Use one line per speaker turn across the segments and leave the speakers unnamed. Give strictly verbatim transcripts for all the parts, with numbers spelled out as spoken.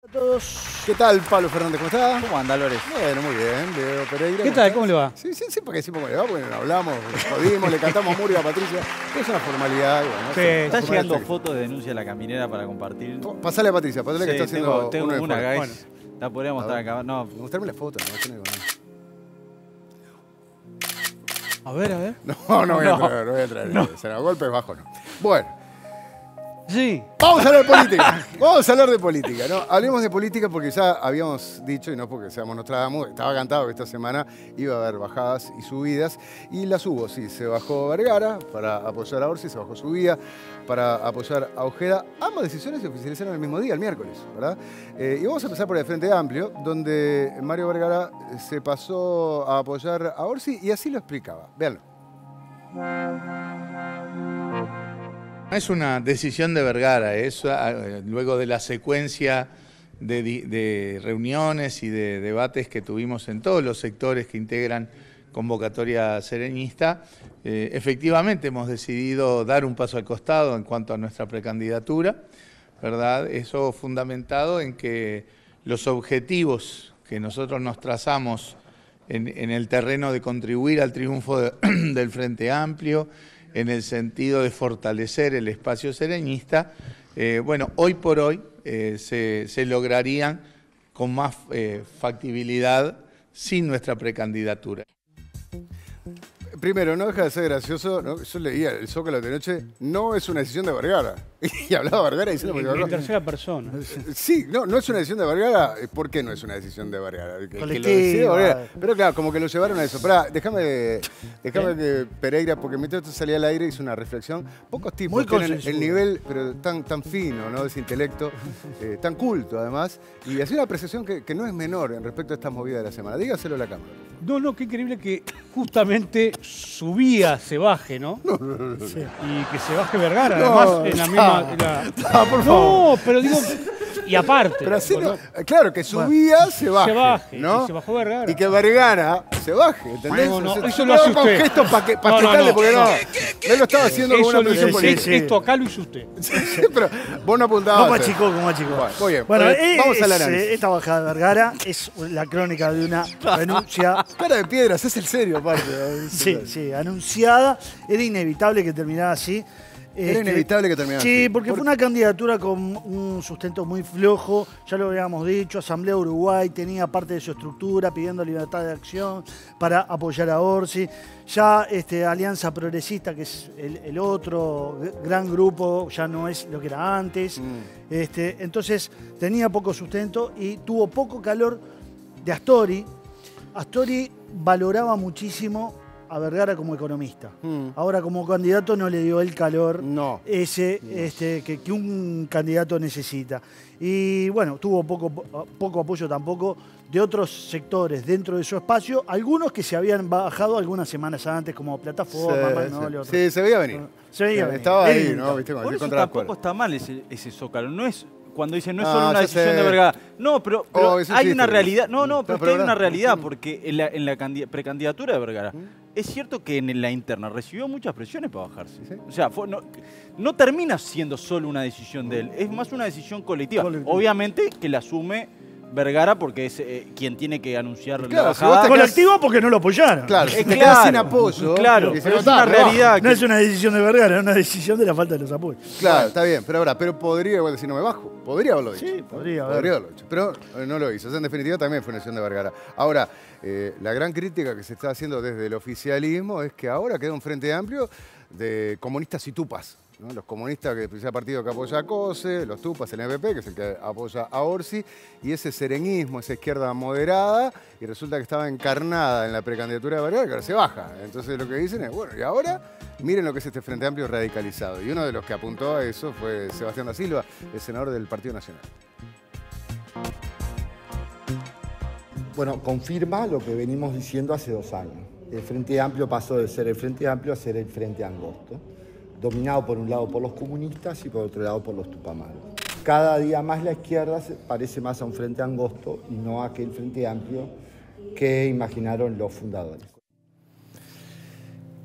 Todos.
¿Qué tal, Pablo Fernández? ¿Cómo está?
¿Cómo anda, Lores?
Bueno, muy bien. Leo Pereira.
¿Qué tal? ¿Cómo le va?
Sí, sí, sí, porque decimos cómo le va, porque nos hablamos, nos jodimos, le cantamos a Murga, a Patricia. Es una formalidad. Bueno,
Sí.
¿Está
formalidad
llegando
técnica.
fotos de denuncia a la caminera para compartir?
Pasale a Patricia, pasale que
Sí,
está haciendo
tengo, tengo
uno de
una,
fuera.
guys.
Bueno,
La podríamos
a
estar
ver.
acá. No,
mostrarme la foto, no, yo no digo
A ver, a ver.
nada. No, no voy a
No.
traer, no voy a traer. No. Será golpes bajos, no. Bueno.
Sí.
Vamos a hablar de política. Vamos a hablar de política, ¿no? Hablemos de política porque ya habíamos dicho, y no porque seamos Nostradamus, estaba cantado que esta semana iba a haber bajadas y subidas, y las hubo, sí. Se bajó Vergara para apoyar a Orsi, se bajó Subía para apoyar a Ojeda. Ambas decisiones se oficializaron el mismo día, el miércoles, ¿verdad? Eh, y vamos a empezar por el Frente Amplio, donde Mario Vergara se pasó a apoyar a Orsi y así lo explicaba. Véanlo.
No es una decisión de Vergara, es eh, luego de la secuencia de, de reuniones y de debates que tuvimos en todos los sectores que integran Convocatoria Serenista, eh, efectivamente hemos decidido dar un paso al costado en cuanto a nuestra precandidatura, ¿verdad? Eso fundamentado en que los objetivos que nosotros nos trazamos en, en el terreno de contribuir al triunfo de, del Frente Amplio, en el sentido de fortalecer el espacio serenista, eh, bueno, hoy por hoy eh, se, se lograrían con más eh, factibilidad sin nuestra precandidatura.
Primero, no deja de ser gracioso, ¿no? Yo leía el Zócalo de noche, no es una decisión de Vergara. Y hablaba Vergara diciendo...
En,
que
en tercera persona.
Sí, no, no es una decisión de Vergara. ¿Por qué no es una decisión de Vergara? Que, que lo
Colectiva.
decidió Vergara. Pero claro, como que lo llevaron a eso. Pará, déjame, déjame que Pereira, porque mientras esto salía al aire, hizo una reflexión. Pocos tipos
Muy
tienen
consensuado.
el nivel, pero tan, tan fino, ¿no? De ese intelecto, eh, tan culto además. Y hacía una apreciación que, que no es menor en respecto a estas movidas de la semana. Dígaselo a la cámara.
No, no, qué increíble que justamente Subía se baje, ¿no? Sí. Y que se baje Vergara,
No,
además en la misma... en la-
Ah, por favor.
No, pero digo... Y aparte.
Pero así
digo,
no, claro, que subía, se baje,
Se baje,
¿no?
y se bajó Vergara.
Y que Vergara se baje, ¿entendés?
No, no,
O sea,
eso lo hace
con
usted.
gestos pa que, pa
No, no,
quitarle,
no,
porque no,
no.
él lo estaba haciendo con
Eso
una
lo hizo
presión
usted,
política.
esto acá lo hizo usted.
Sí, pero vos no apuntabas.
¿Cómo
a eso.
achicó? ¿Cómo achicó?
Bueno, muy bien.
Bueno,
Eh, vamos
es,
al análisis.
eh, esta bajada de Vergara es la crónica de una renuncia.
Cara de piedras, es el serio, aparte.
Sí, sí, anunciada. Era inevitable que terminara así.
Era
Este,
inevitable que terminara
Sí,
así.
porque
Por-
fue una candidatura con un sustento muy flojo, ya lo habíamos dicho. Asamblea Uruguay tenía parte de su estructura pidiendo libertad de acción para apoyar a Orsi. Ya este, Alianza Progresista, que es el, el otro gran grupo, ya no es lo que era antes.
Mm.
Este, entonces tenía poco sustento y tuvo poco calor de Astori. Astori valoraba muchísimo a Vergara como economista.
Mm.
Ahora como candidato no le dio el calor
No.
ese este, que, que un candidato necesita. Y bueno, tuvo poco, poco apoyo tampoco de otros sectores dentro de su espacio, algunos que se habían bajado algunas semanas antes, como Plataforma,
Sí,
Magnolio,
sí.
otros.
Sí, se veía venir.
Se veía venir.
Estaba
Era
ahí, ¿no?
inevitable.
¿Viste? Con
por
el
eso
contra la
tampoco
cuerda.
está mal ese, ese Zócalo. No es cuando dicen no es
No,
solo una
ya
decisión
sé.
de Vergara. No, pero, pero
Oh, es un
hay
chiste,
una
pero-
realidad. No, no,
No,
pero es
pero
que hay una
verdad.
realidad, porque en la, en la candi- precandidatura de Vergara, es cierto que en la interna recibió muchas presiones para bajarse.
Sí.
O sea, fue- no, no termina siendo solo una decisión de él, es más una decisión colectiva.
Colectiva.
Obviamente que la asume Vergara porque es eh, quien tiene que anunciar
Claro,
la
si vos
bajada.
te-
Colectivo porque no lo apoyaron.
Claro,
Eh,
si te
claro,
quedas sin apoyo.
Claro,
dice,
pero
no,
es una
está, me bajo.
realidad.
No
que-
es una decisión de Vergara, es una decisión de la falta de los apoyos.
Claro, está bien, pero ahora, pero podría igual decir no me bajo. Podría haberlo dicho.
Sí, podría haber.
Podría haberlo dicho. Pero eh, no lo hizo. O sea, en definitiva también fue una decisión de Vergara. Ahora, eh, la gran crítica que se está haciendo desde el oficialismo es que ahora queda un frente amplio de comunistas y tupas, ¿no? Los comunistas, que es el partido que apoya a COSE, los tupas, el M P P, que es el que apoya a Orsi, y ese serenismo, esa izquierda moderada, y resulta que estaba encarnada en la precandidatura de Vergara, que ahora se baja. Entonces lo que dicen es, bueno, y ahora miren lo que es este Frente Amplio radicalizado. Y uno de los que apuntó a eso fue Sebastián da Silva, el senador del Partido Nacional.
Bueno, confirma lo que venimos diciendo hace dos años. El Frente Amplio pasó de ser el Frente Amplio a ser el Frente Angosto, dominado por un lado por los comunistas y por otro lado por los tupamaros. Cada día más la izquierda se parece más a un Frente Angosto y no a aquel Frente Amplio que imaginaron los fundadores.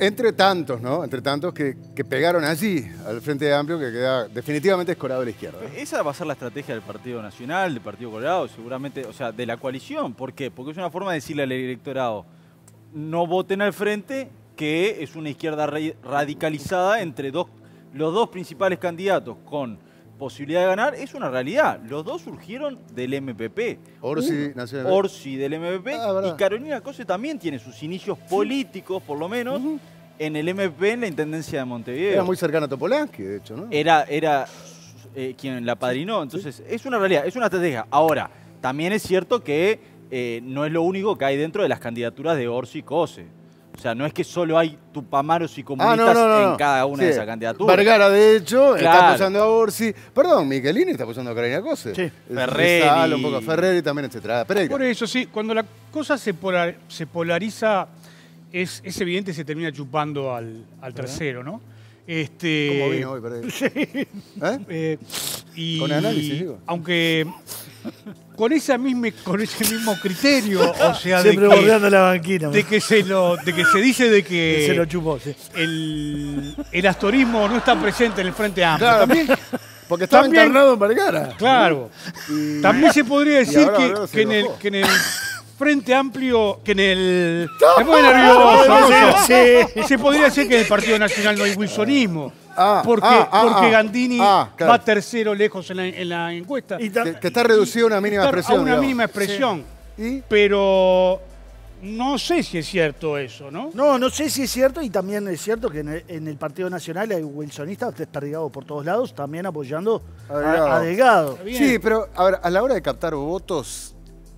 Entre tantos, ¿no? Entre tantos que, que pegaron allí al Frente Amplio, que queda definitivamente escorado a la izquierda.
Esa va a ser la estrategia del Partido Nacional, del Partido Colorado, seguramente, o sea, de la coalición. ¿Por qué? Porque es una forma de decirle al electorado, no voten al Frente, que es una izquierda radicalizada entre dos, los dos principales candidatos con posibilidad de ganar. Es una realidad. Los dos surgieron del M P P.
Orsi, Nacional.
Orsi del M P P
Ah,
y Carolina Cose también tiene sus inicios políticos, por lo menos, uh-huh. en el M P P, en la Intendencia de Montevideo.
Era muy cercana a Topolansky, de hecho, ¿no?
Era, era eh, quien la padrinó. Entonces, ¿sí? Es una realidad, es una estrategia. Ahora, también es cierto que eh, no es lo único que hay dentro de las candidaturas de Orsi y Cose. O sea, no es que solo hay tupamaros y comunistas ah, no, no, no, no. en cada una sí. de esas candidaturas.
Vergara, de hecho, claro. está apoyando a Orsi. Perdón, Michelini está apoyando a Carolina Cose.
Sí.
Ferreri.
Salo, un poco a Ferreri también, etcétera.
Por eso, sí, cuando la cosa se, polar, se polariza, es, es evidente que se termina chupando al, al tercero, ¿no? Este,
¿Cómo vino hoy, Ferreri?
Sí. ¿Eh? Eh, y,
Con análisis, digo.
Aunque... Con, esa misma, con ese mismo criterio, o sea,
siempre
de que,
bordeando la banquina.
De que, se lo, de que se dice de que
se lo chupó, sí.
el, el astorismo no está presente en el Frente Amplio.
Claro,
también,
porque estaba
también,
encarnado en Vergara.
Claro. Y, también se podría decir que, que, en el, que en el Frente Amplio, que en el... Me pone nervioso. Sí, sí. Se podría decir que en el Partido Nacional no hay wilsonismo. Ah, porque
ah, ah,
porque
ah,
Gandini
ah, claro.
va tercero lejos en la, en la encuesta.
Y que, que está reducido a una mínima expresión.
A una digamos. mínima expresión. Sí. ¿Y? Pero no sé si es cierto eso, ¿no?
No, no sé si es cierto y también es cierto que en el, en el Partido Nacional hay wilsonistas desperdigados por todos lados, también apoyando a, a Delgado.
Sí, pero a, ver, a la hora de captar votos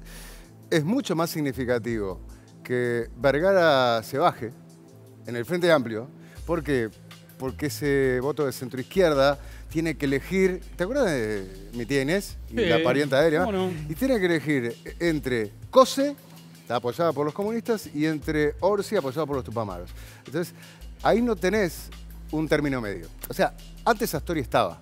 es mucho más significativo que Vergara se baje en el Frente Amplio, porque... porque ese voto de centroizquierda tiene que elegir, ¿te acuerdas de mi tía Inés? Y sí, la parienta de ella. No? Y tiene que elegir entre Cose, apoyada por los comunistas, y entre Orsi, apoyada por los tupamaros. Entonces, ahí no tenés un término medio. O sea, antes Astori estaba.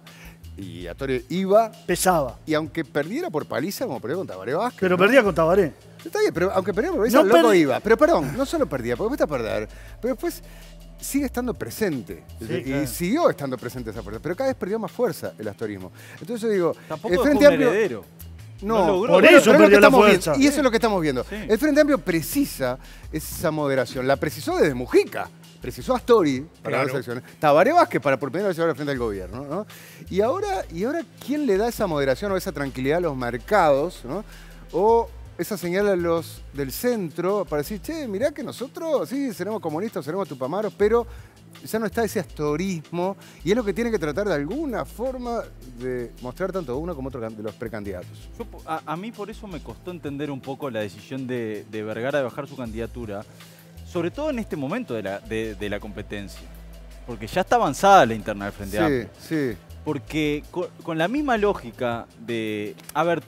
Y Astori iba...
Pesaba.
Y aunque perdiera por paliza, como perdió con Tabaré Vázquez...
Pero
¿no?
perdía con Tabaré.
Está bien, pero aunque perdiera por paliza, no loco iba. Pero perdón, no solo perdía, porque cuesta perder. Pero después... sigue estando presente. Sí, y claro. siguió estando presente esa fuerza. Pero cada vez perdió más fuerza el astorismo. Entonces yo digo,
tampoco
el Frente
fue un
Amplio...
heredero.
No,
no logró.
Por eso perdió la fuerza.
Viendo, y eso es lo que estamos viendo.
Sí.
El Frente Amplio precisa esa moderación. La precisó desde Mujica. Precisó Astori para
claro.
las elecciones. Tabaré Vázquez para por primera vez llevar al frente del gobierno, ¿no? Y ahora, y ahora, ¿quién le da esa moderación o esa tranquilidad a los mercados, ¿no? O esa señal a los del centro para decir, che, mirá que nosotros, sí, seremos comunistas, seremos tupamaros, pero ya no está ese astorismo y es lo que tiene que tratar de alguna forma de mostrar tanto uno como otro de los precandidatos.
Yo, a, a mí por eso me costó entender un poco la decisión de, de Vergara de bajar su candidatura, sobre todo en este momento de la, de, de la competencia, porque ya está avanzada la interna del Frente
sí,
Amplio.
Sí.
Porque con, con la misma lógica de, a ver,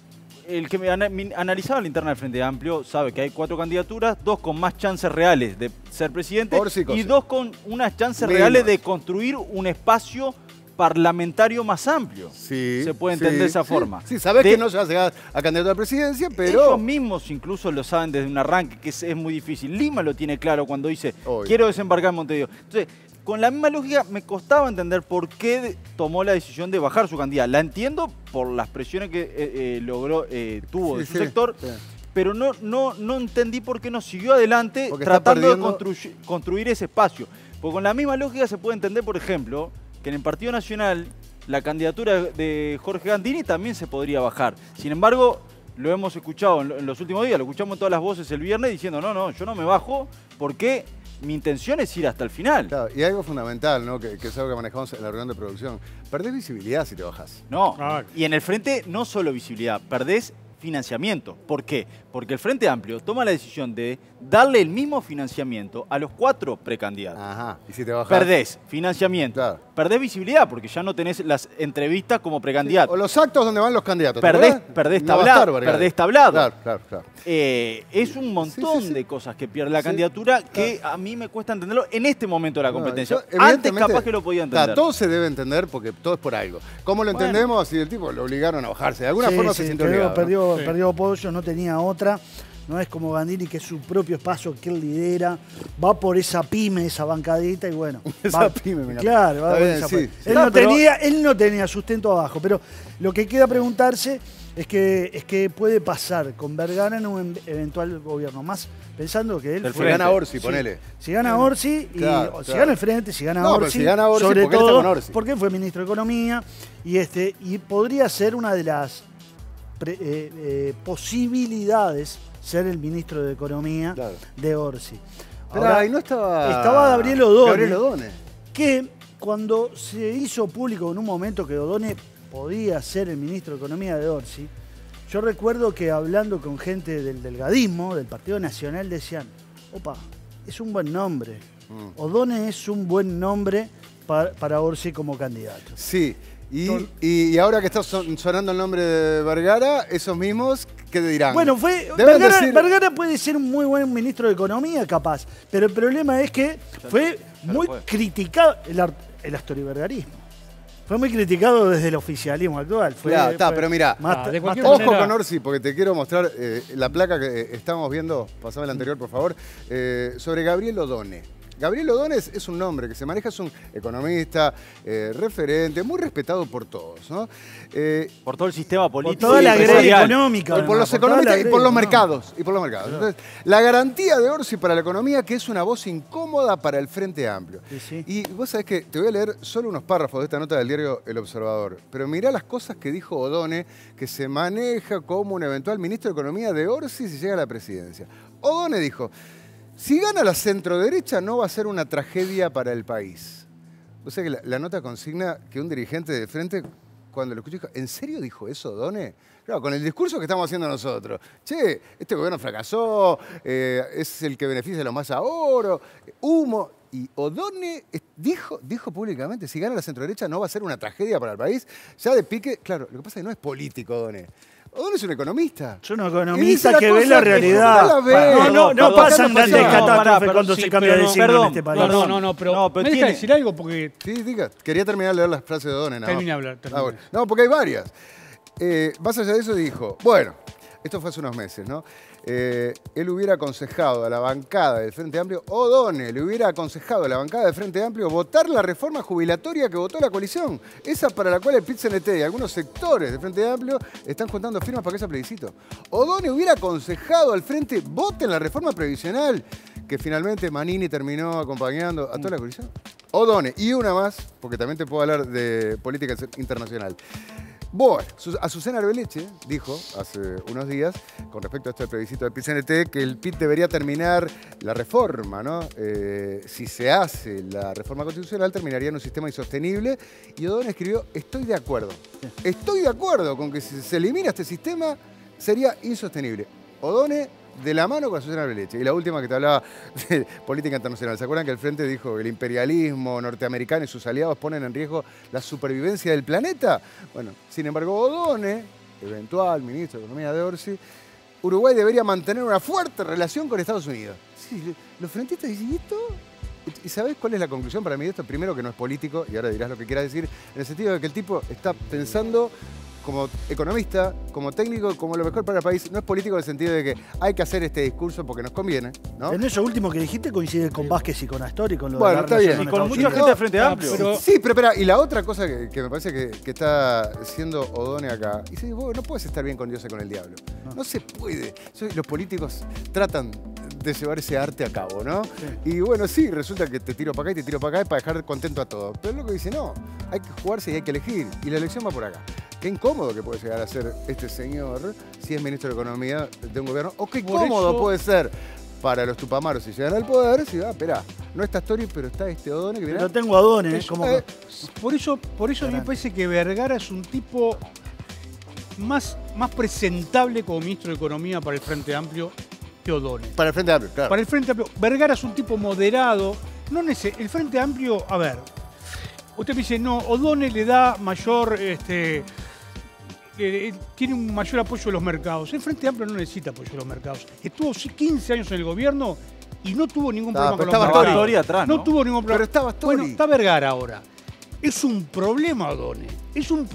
el que me analizaba la interna del Frente Amplio sabe que hay cuatro candidaturas, dos con más chances reales de ser presidente y dos con unas chances Menos. reales de construir un espacio parlamentario más amplio.
Sí,
se puede entender
sí,
de esa
sí.
forma.
Sí, sabés de, que no se va a llegar a candidato a la presidencia, pero...
Ellos mismos incluso lo saben desde un arranque, que es, es muy difícil. Lima lo tiene claro cuando dice, Hoy. quiero desembarcar en Montevideo. Entonces, con la misma lógica, me costaba entender por qué tomó la decisión de bajar su candidatura. La entiendo por las presiones que eh, eh, logró, eh, tuvo sí, de su sí, sector, sí. pero no, no, no entendí por qué no siguió adelante Porque tratando de constru construir ese espacio. Porque con la misma lógica se puede entender, por ejemplo, que en el Partido Nacional la candidatura de Jorge Gandini también se podría bajar. Sin embargo, lo hemos escuchado en los últimos días, lo escuchamos en todas las voces el viernes diciendo, no, no, yo no me bajo porque... mi intención es ir hasta el final.
Claro, y algo fundamental, ¿no? Que, que es algo que manejamos en la reunión de producción. Perdés visibilidad si te bajás.
No, claro. Y en el Frente no solo visibilidad, perdés financiamiento. ¿Por qué? Porque el Frente Amplio toma la decisión de darle el mismo financiamiento a los cuatro precandidatos.
Ajá, y si te bajás...
Perdés financiamiento, claro. perdés visibilidad, porque ya no tenés las entrevistas como precandidato.
Sí, o los actos donde van los candidatos.
Perdés, perdés
no
tablado. Perdés tablado.
Claro, claro, claro.
Eh, es un montón sí, sí, sí. de cosas que pierde la sí, candidatura que claro. a mí me cuesta entenderlo en este momento de la competencia. No, yo, Antes capaz que lo podía entender.
Todo se debe entender porque todo es por algo. ¿Cómo lo bueno. entendemos? Si el tipo lo obligaron a bajarse. De alguna
sí,
forma
sí,
se sintió
perdió,
obligado.
Perdió,
¿no?
perdió apoyo, no tenía otra. no es como Gandini, que es su propio espacio que él lidera, va por esa pyme, esa bancadita y bueno.
esa
va,
pyme, mira.
Claro, va por
bien,
esa
sí,
pyme.
sí.
Él,
No,
no
pero...
tenía, él no tenía sustento abajo, pero lo que queda preguntarse es que, es que puede pasar con Vergara en un eventual gobierno, más pensando que él...
Si
fue,
gana Orsi,
sí,
ponele.
Si gana Orsi, y,
claro,
si
claro.
gana el Frente, si gana
no,
Orsi,
pero si gana Orsi
sobre
porque
todo
él está con Orsi.
porque fue ministro de Economía y, este, y podría ser una de las pre, eh, eh, posibilidades ser el ministro de Economía
Claro.
de Orsi.
Pero
Ahora,
ahí no estaba...
estaba Gabriel Odone,
Gabriel Odone.
que cuando se hizo público en un momento que Odone podía ser el ministro de Economía de Orsi, yo recuerdo que hablando con gente del delgadismo, del Partido Nacional, decían, opa, es un buen nombre. Mm. Odone es un buen nombre para, para Orsi como candidato.
Sí, y, y, y ahora que está son, sonando el nombre de Vergara, esos mismos, ¿qué te dirán?
Bueno, fue Vergara, decir... Vergara puede ser un muy buen ministro de Economía, capaz, pero el problema es que fue muy fue. criticado el, el astorivergarismo. Fue muy criticado desde el oficialismo actual. Fue,
ya, está,
fue
pero mira,
más,
ah,
más
ojo manera... con Orsi, porque te quiero mostrar eh, la placa que eh, estamos viendo, pasame la anterior, por favor, eh, sobre Gabriel Odone. Gabriel Odone es, es un nombre que se maneja, es un economista, eh, referente, muy respetado por todos, ¿no?
Eh, por todo el sistema político.
Por toda la grey económica.
Y por los economistas y por los mercados. Y por los mercados. Claro. Entonces, la garantía de Orsi para la economía, que es una voz incómoda para el Frente Amplio.
Sí, sí.
Y vos sabés que te voy a leer solo unos párrafos de esta nota del diario El Observador. Pero mirá las cosas que dijo Odone, que se maneja como un eventual ministro de Economía de Orsi si llega a la presidencia. Odone dijo... Si gana la centroderecha no va a ser una tragedia para el país. O sea que la, la nota consigna que un dirigente de frente, cuando lo escuché, dijo, ¿en serio dijo eso, Odone? Claro, con el discurso que estamos haciendo nosotros. Che, este gobierno fracasó, eh, es el que beneficia a los más ahora, humo. Y Odone dijo, dijo públicamente, si gana la centroderecha no va a ser una tragedia para el país. Ya de pique, claro, lo que pasa es que no es político, Odone. Odone es un economista.
Es un economista que ve la realidad.
La ve.
No, no, no pasan grandes catástrofes
no,
cuando
sí,
se cambia
no,
de signo
perdón,
en este país.
No, no, no, no pero,
no, pero
¿me
tiene...
deja decir algo? Porque...
Sí, diga. Quería terminar de leer las frases de Odone. No.
Termina de hablar. Termina.
Ah, bueno. No, porque hay varias. Eh, más allá de eso dijo, bueno, esto fue hace unos meses, ¿no? Eh, él hubiera aconsejado a la bancada del Frente Amplio, Odone le hubiera aconsejado a la bancada del Frente Amplio votar la reforma jubilatoria que votó la coalición. Esa para la cual el P I T C N T y algunos sectores del Frente Amplio están juntando firmas para que sea plebiscito. Odone hubiera aconsejado al Frente, voten la reforma previsional, que finalmente Manini terminó acompañando a toda la coalición. Odone, y una más, porque también te puedo hablar de política internacional. Bueno, Azucena Arbeleche dijo hace unos días, con respecto a este plebiscito del P I T C N T, que el P I T debería terminar la reforma, ¿no? Eh, si se hace la reforma constitucional, terminaría en un sistema insostenible. Y Odone escribió, estoy de acuerdo. Estoy de acuerdo con que si se elimina este sistema, sería insostenible. Odone de la mano con Azucena Arbeleche. Y la última que te hablaba de política internacional. ¿Se acuerdan que el Frente dijo que el imperialismo norteamericano y sus aliados ponen en riesgo la supervivencia del planeta? Bueno, sin embargo, Odone, eventual ministro de Economía de Orsi, Uruguay debería mantener una fuerte relación con Estados Unidos. Sí, los frentistas dicen, ¿y esto? ¿Y sabés cuál es la conclusión para mí de esto? Primero, que no es político, y ahora dirás lo que quieras decir, en el sentido de que el tipo está pensando como economista, como técnico, como lo mejor para el país. No es político en el sentido de que hay que hacer este discurso porque nos conviene, ¿no?
En eso último que dijiste coincide con Vázquez y con Astori, con lo
bueno,
de la
está bien.
Y con mucha gente de Frente Amplio.
Pero... Sí, pero espera, y la otra cosa que, que me parece que, que está haciendo Odone acá, y dice, vos no puedes estar bien con Dios y con el diablo. No, no se puede. Los políticos tratan de llevar ese arte a cabo, ¿no? Sí. Y bueno, sí, resulta que te tiro para acá y te tiro para acá para dejar contento a todos. Pero es lo que dice, no, hay que jugarse y hay que elegir. Y la elección va por acá. Qué incómodo que puede llegar a ser este señor si es ministro de Economía de un gobierno. O qué por cómodo eso... puede ser para los tupamaros si llegan al poder. Si va, ah, espera, no está Astori, pero está este Odone que viene.
Pero tengo a Odone, ¿eh? Como
eh, por eso, por eso a mí me parece que Vergara es un tipo más, más presentable como ministro de Economía para el Frente Amplio que Odone.
Para el Frente Amplio, claro.
Para el Frente Amplio. Vergara es un tipo moderado. No neces- el Frente Amplio, a ver, usted me dice, no, Odone le da mayor, este, eh, tiene un mayor apoyo de los mercados. El Frente Amplio no necesita apoyo de los mercados. Estuvo quince años en el gobierno y no tuvo ningún
ah,
problema con
los
mercados.
Astori atrás, ¿no?
No tuvo ningún problema.
Pero estaba Astori.
Bueno, está Vergara ahora. Es un problema, Odone. Es un pro...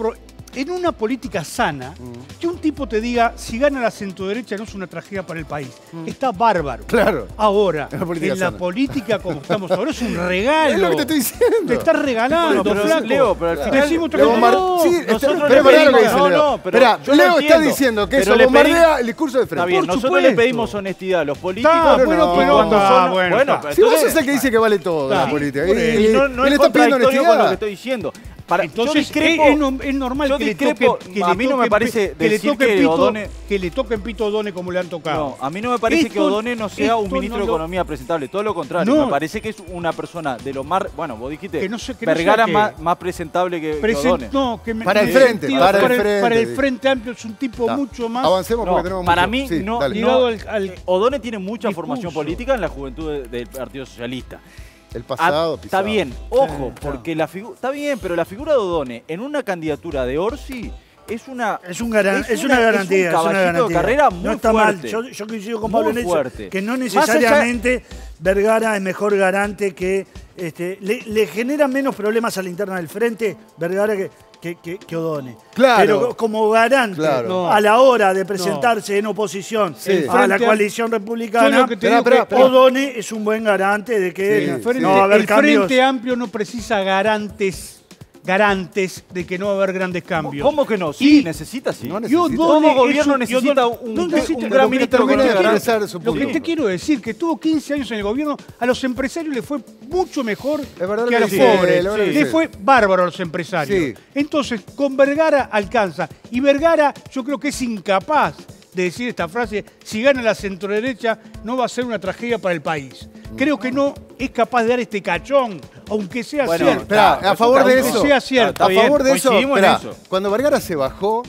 en una política sana, mm. que un tipo te diga, si gana la centroderecha no es una tragedia para el país. Mm. Está bárbaro.
Claro.
Ahora, en la sana. política como estamos ahora, es un regalo.
Es lo que te estoy diciendo.
Te estás regalando,
bueno, pero,
flaco.
Leo, pero al final...
Decimos otra
Leo Mar...
no,
sí,
nosotros
pero
le pedimos...
no, no, pero Espera, Leo está diciendo que eso bombardea el discurso de frente.
Está bien, nosotros
supuesto.
le pedimos honestidad a los políticos.
Está, bueno,
no,
pero
cuando
está,
son...
bueno,
bueno,
está.
Si vos sos el que dice que vale todo
está.
la política.
Y, y, y no, no es contradictorio con lo que estoy diciendo. Para,
Entonces
discrepo,
es, es, es normal
yo
que
discrepo,
le toque, que
a
le
mí no
toque,
me parece
que le
decir
toque
que
pito,
Odone...
que le toquen pito a Odone como le han tocado.
No, a mí no me parece
esto,
que Odone no sea un ministro
no
de
lo...
Economía presentable, todo lo contrario.
No.
Me parece que es una persona de lo más... Bueno, vos dijiste,
que no sé, que no
Vergara
que...
más, más presentable que,
Present...
que Odone.
No, que me,
para,
me
el frente,
sentido,
para,
para
el frente,
para el Frente Amplio es un tipo
da.
mucho más...
Avancemos
no,
porque tenemos
para
mucho.
mí,
Sí,
no,
ligado
no,
al, al
Odone tiene mucha
discurso.
formación política en la juventud de, del Partido Socialista.
El pasado,
Ah,
pisado.
está bien, ojo,
Sí, claro.
porque la figura... Está bien, pero la figura de Odone en una candidatura de Orsi... Es una,
es, un garan, es,
es
una,
una
garantía.
Es un caballito
es una garantía.
de carrera muy
no está
fuerte.
mal. Yo, yo coincido con Pablo en eso.
Fuerte.
Que no necesariamente Vergara es mejor garante que... Este, le, le genera menos problemas a la interna del frente Vergara que, que, que, que Odone.
Claro.
Pero como garante
Claro.
a la hora de presentarse no. en oposición
sí.
a la coalición republicana,
que te digo que,
Odone es un buen garante de que
sí,
el,
frente,
no va a haber
el
cambios.
Frente Amplio no precisa garantes garantes de que no va a haber grandes cambios.
¿Cómo que no? Sí,
y
necesita, sí.
No necesita.
Todo gobierno
un,
necesita
un,
un,
no necesita,
un gran
lo que
ministro
te
de
quiero-
expresar su
Lo que
punto.
te quiero decir, que tuvo quince años en el gobierno, a los empresarios le fue mucho mejor
verdad
que a
que
los
sí,
pobres.
la verdad que
Le
sí.
fue bárbaro a los empresarios.
Sí.
Entonces, con Vergara alcanza. Y Vergara yo creo que es incapaz de decir esta frase, si gana la centroderecha no va a ser una tragedia para el país. Creo que no es capaz de dar este cachón, aunque sea
Bueno,
cierto.
Espera, a favor de
Aunque
eso.
sea cierto.
A
Está
favor
bien,
de eso,
coincidimos en
esperá,
eso.
cuando Vergara se bajó,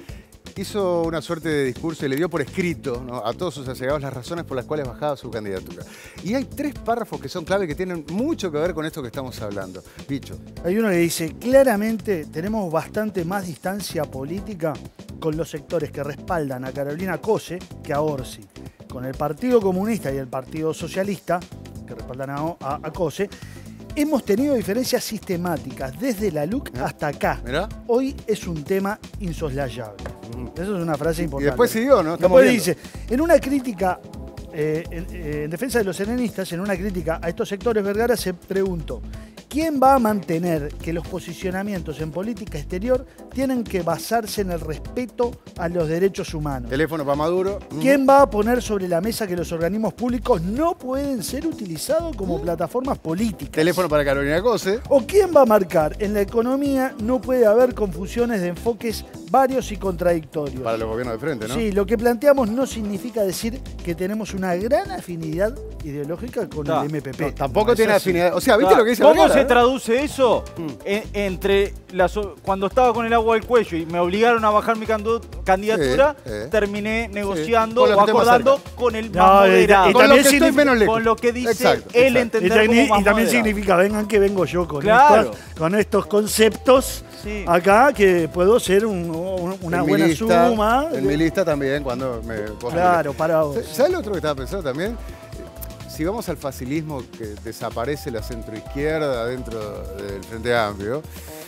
hizo una suerte de discurso y le dio por escrito, ¿no?, a todos sus allegados las razones por las cuales bajaba su candidatura. Y hay tres párrafos que son clave que tienen mucho que ver con esto que estamos hablando. Bicho.
Hay uno que dice, claramente tenemos bastante más distancia política con los sectores que respaldan a Carolina Cose que a Orsi. Con el Partido Comunista y el Partido Socialista, que respaldan a, a, a Cose, hemos tenido diferencias sistemáticas desde la L U C hasta acá.
Mirá.
Hoy es un tema insoslayable. Eso es una frase importante.
Y después siguió, ¿no? Estamos
Después
viendo.
dice, en una crítica, eh, en, eh, en defensa de los serenistas, en una crítica a estos sectores, Vergara se preguntó, ¿quién va a mantener que los posicionamientos en política exterior tienen que basarse en el respeto a los derechos humanos?
Teléfono para Maduro.
¿Quién va a poner sobre la mesa que los organismos públicos no pueden ser utilizados como plataformas políticas?
Teléfono para Carolina Cose.
¿O quién va a marcar? En la economía no puede haber confusiones de enfoques varios y contradictorios.
Para los gobiernos de frente, ¿no?
Sí, lo que planteamos no significa decir que tenemos una gran afinidad ideológica con
Ta,
el M P P.
No, tampoco
No,
tiene
es así.
afinidad. O sea, ¿viste
Ah,
lo que dice
¿Cómo
Vergara,
se
eh?
traduce eso? En- entre la so- cuando estaba con el agua al cuello y me obligaron a bajar mi candu- candidatura,
Sí, sí.
terminé negociando
Con lo
o
que esté más
acordando
cerca.
con el
No,
más
y-
moderado.
y
Con lo
también
que estoy
significa-
menos lejos.
Con lo que dice
Exacto,
él
exacto.
Y,
entender
también-
como más
y también
moderado.
significa, vengan que vengo yo con,
Claro.
estos, con estos conceptos
Sí.
acá, que puedo ser un- un- una
En mi
buena
lista,
suma.
En mi lista también, cuando me...
Claro, para vos.
¿Sabes lo otro que estaba pensando también? Si vamos al facilismo que desaparece la centroizquierda dentro del Frente Amplio,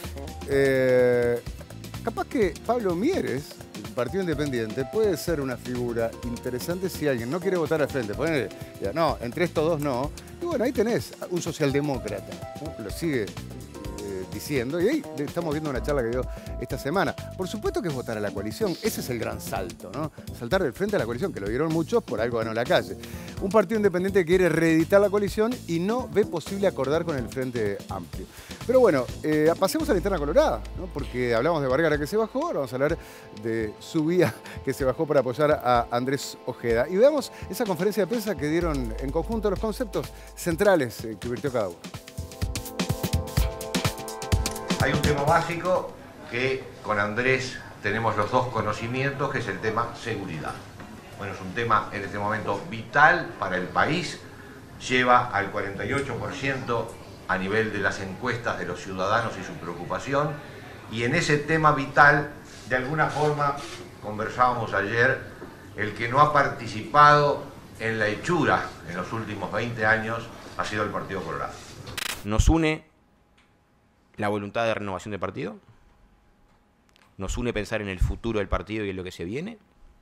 eh, capaz que Pablo Mieres, el Partido Independiente, puede ser una figura interesante si alguien no quiere votar al frente. Ponele, ya, no, entre estos dos no. Y bueno, ahí tenés un socialdemócrata, ¿no? Lo sigue eh, diciendo. Y ahí estamos viendo una charla que dio esta semana. Por supuesto que es votar a la coalición. Ese es el gran salto, ¿no? Saltar del frente a la coalición, que lo dieron muchos, por algo ganó la calle. Un partido independiente que quiere reeditar la coalición y no ve posible acordar con el Frente Amplio. Pero bueno, eh, pasemos a la interna colorada, ¿no? Porque hablamos de Vergara que se bajó, ahora vamos a hablar de su vía que se bajó para apoyar a Andrés Ojeda. Y veamos esa conferencia de prensa que dieron en conjunto los conceptos centrales eh, que virtió cada uno.
Hay un tema básico que con Andrés tenemos los dos conocimientos, que es el tema seguridad. Bueno, es un tema en este momento vital para el país, lleva al cuarenta y ocho por ciento a nivel de las encuestas de los ciudadanos y su preocupación, y en ese tema vital, de alguna forma, conversábamos ayer, el que no ha participado en la hechura en los últimos veinte años ha sido el Partido Colorado.
Nos une la voluntad de renovación del partido, nos une pensar en el futuro del partido y en lo que se viene.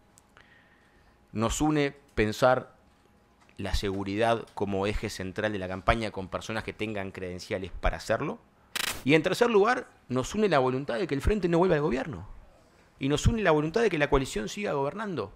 Nos une pensar la seguridad como eje central de la campaña con personas que tengan credenciales para hacerlo. Y en tercer lugar, nos une la voluntad de que el Frente no vuelva al gobierno. Y nos une la voluntad de que la coalición siga gobernando.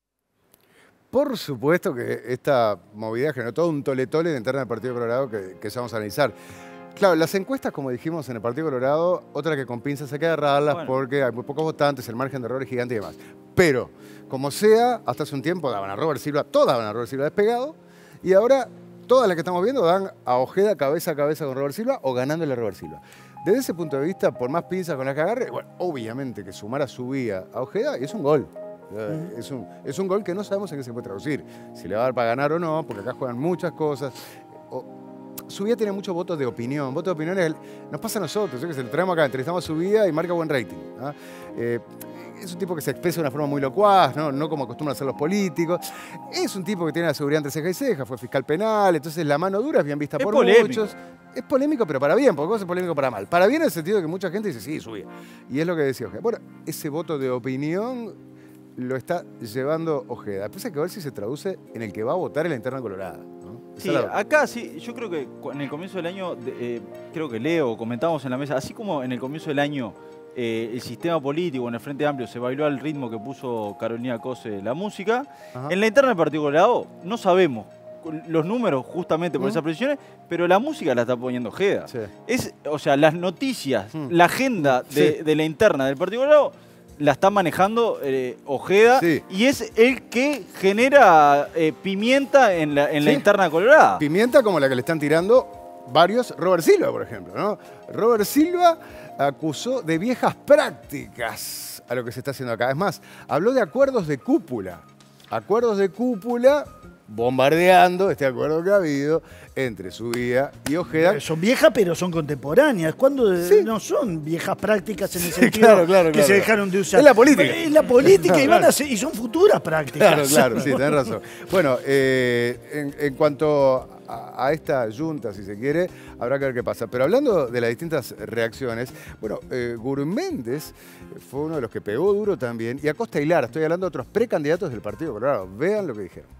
Por supuesto que esta movida generó todo un tole-tole de interna del Partido Colorado que, que ya vamos a analizar. Claro, las encuestas, como dijimos en el Partido Colorado, otra que con pinzas hay que agarrarlas bueno. porque hay muy pocos votantes, el margen de error es gigante y demás. Pero, como sea, hasta hace un tiempo daban a Robert Silva, todas daban a Robert Silva despegado, y ahora todas las que estamos viendo dan a Ojeda cabeza a cabeza con Robert Silva o ganándole a Robert Silva. Desde ese punto de vista, por más pinzas con las que agarre, bueno, obviamente que sumar a Subía a Ojeda es un gol. Uh-huh. es, un, es un gol que no sabemos en qué se puede traducir. Si le va a dar para ganar o no, porque acá juegan muchas cosas. O, Subía tiene muchos votos de opinión. Votos de opinión es el, nos pasa a nosotros. Yo que se lo traemos acá, entrevistamos a Subía y marca buen rating. ¿no? Eh, es un tipo que se expresa de una forma muy locuaz, ¿no? no como acostumbran a hacer los políticos. Es un tipo que tiene la seguridad entre ceja y ceja, fue fiscal penal, entonces la mano dura es bien vista
es
por
polémico.
muchos. Es polémico, pero para bien, porque es polémico para mal. Para bien en el sentido de que mucha gente dice, sí, Subía. Y es lo que decía Ojeda. Bueno, ese voto de opinión lo está llevando Ojeda. Después hay que ver si se traduce en el que va a votar en la interna colorada. ¿no?
Sí, acá sí, yo creo que en el comienzo del año, eh, creo que Leo, comentamos en la mesa, así como en el comienzo del año eh, el sistema político en el Frente Amplio se bailó al ritmo que puso Carolina Cose la música, Ajá. en la interna del Partido Colorado no sabemos los números justamente por ¿Mm? esas presiones, pero la música la está poniendo Ojeda. Sí. Es, o sea, las noticias, ¿Mm? la agenda de, sí. de la interna del Partido Colorado la está manejando eh, Ojeda sí. y es el que genera eh, pimienta en, la, en sí. la interna colorada.
Pimienta como la que le están tirando varios, Robert Silva, por ejemplo. ¿no? Robert Silva acusó de viejas prácticas a lo que se está haciendo acá. Es más, habló de acuerdos de cúpula. Acuerdos de cúpula bombardeando este acuerdo que ha habido entre Subía y Ojeda.
Son viejas, pero son contemporáneas. ¿Cuándo sí. no son viejas prácticas en el
sí,
sentido
claro, claro,
que
claro.
se dejaron de usar?
Es la política.
Es la política y, van a ser, y son futuras prácticas.
Claro, claro, sí, tenés razón. Bueno, eh, en, en cuanto a, a esta junta, si se quiere, habrá que ver qué pasa. Pero hablando de las distintas reacciones, bueno, eh, Gurméndez fue uno de los que pegó duro también. Y Acosta y Lara, estoy hablando de otros precandidatos del Partido Colorado. Vean lo que dijeron.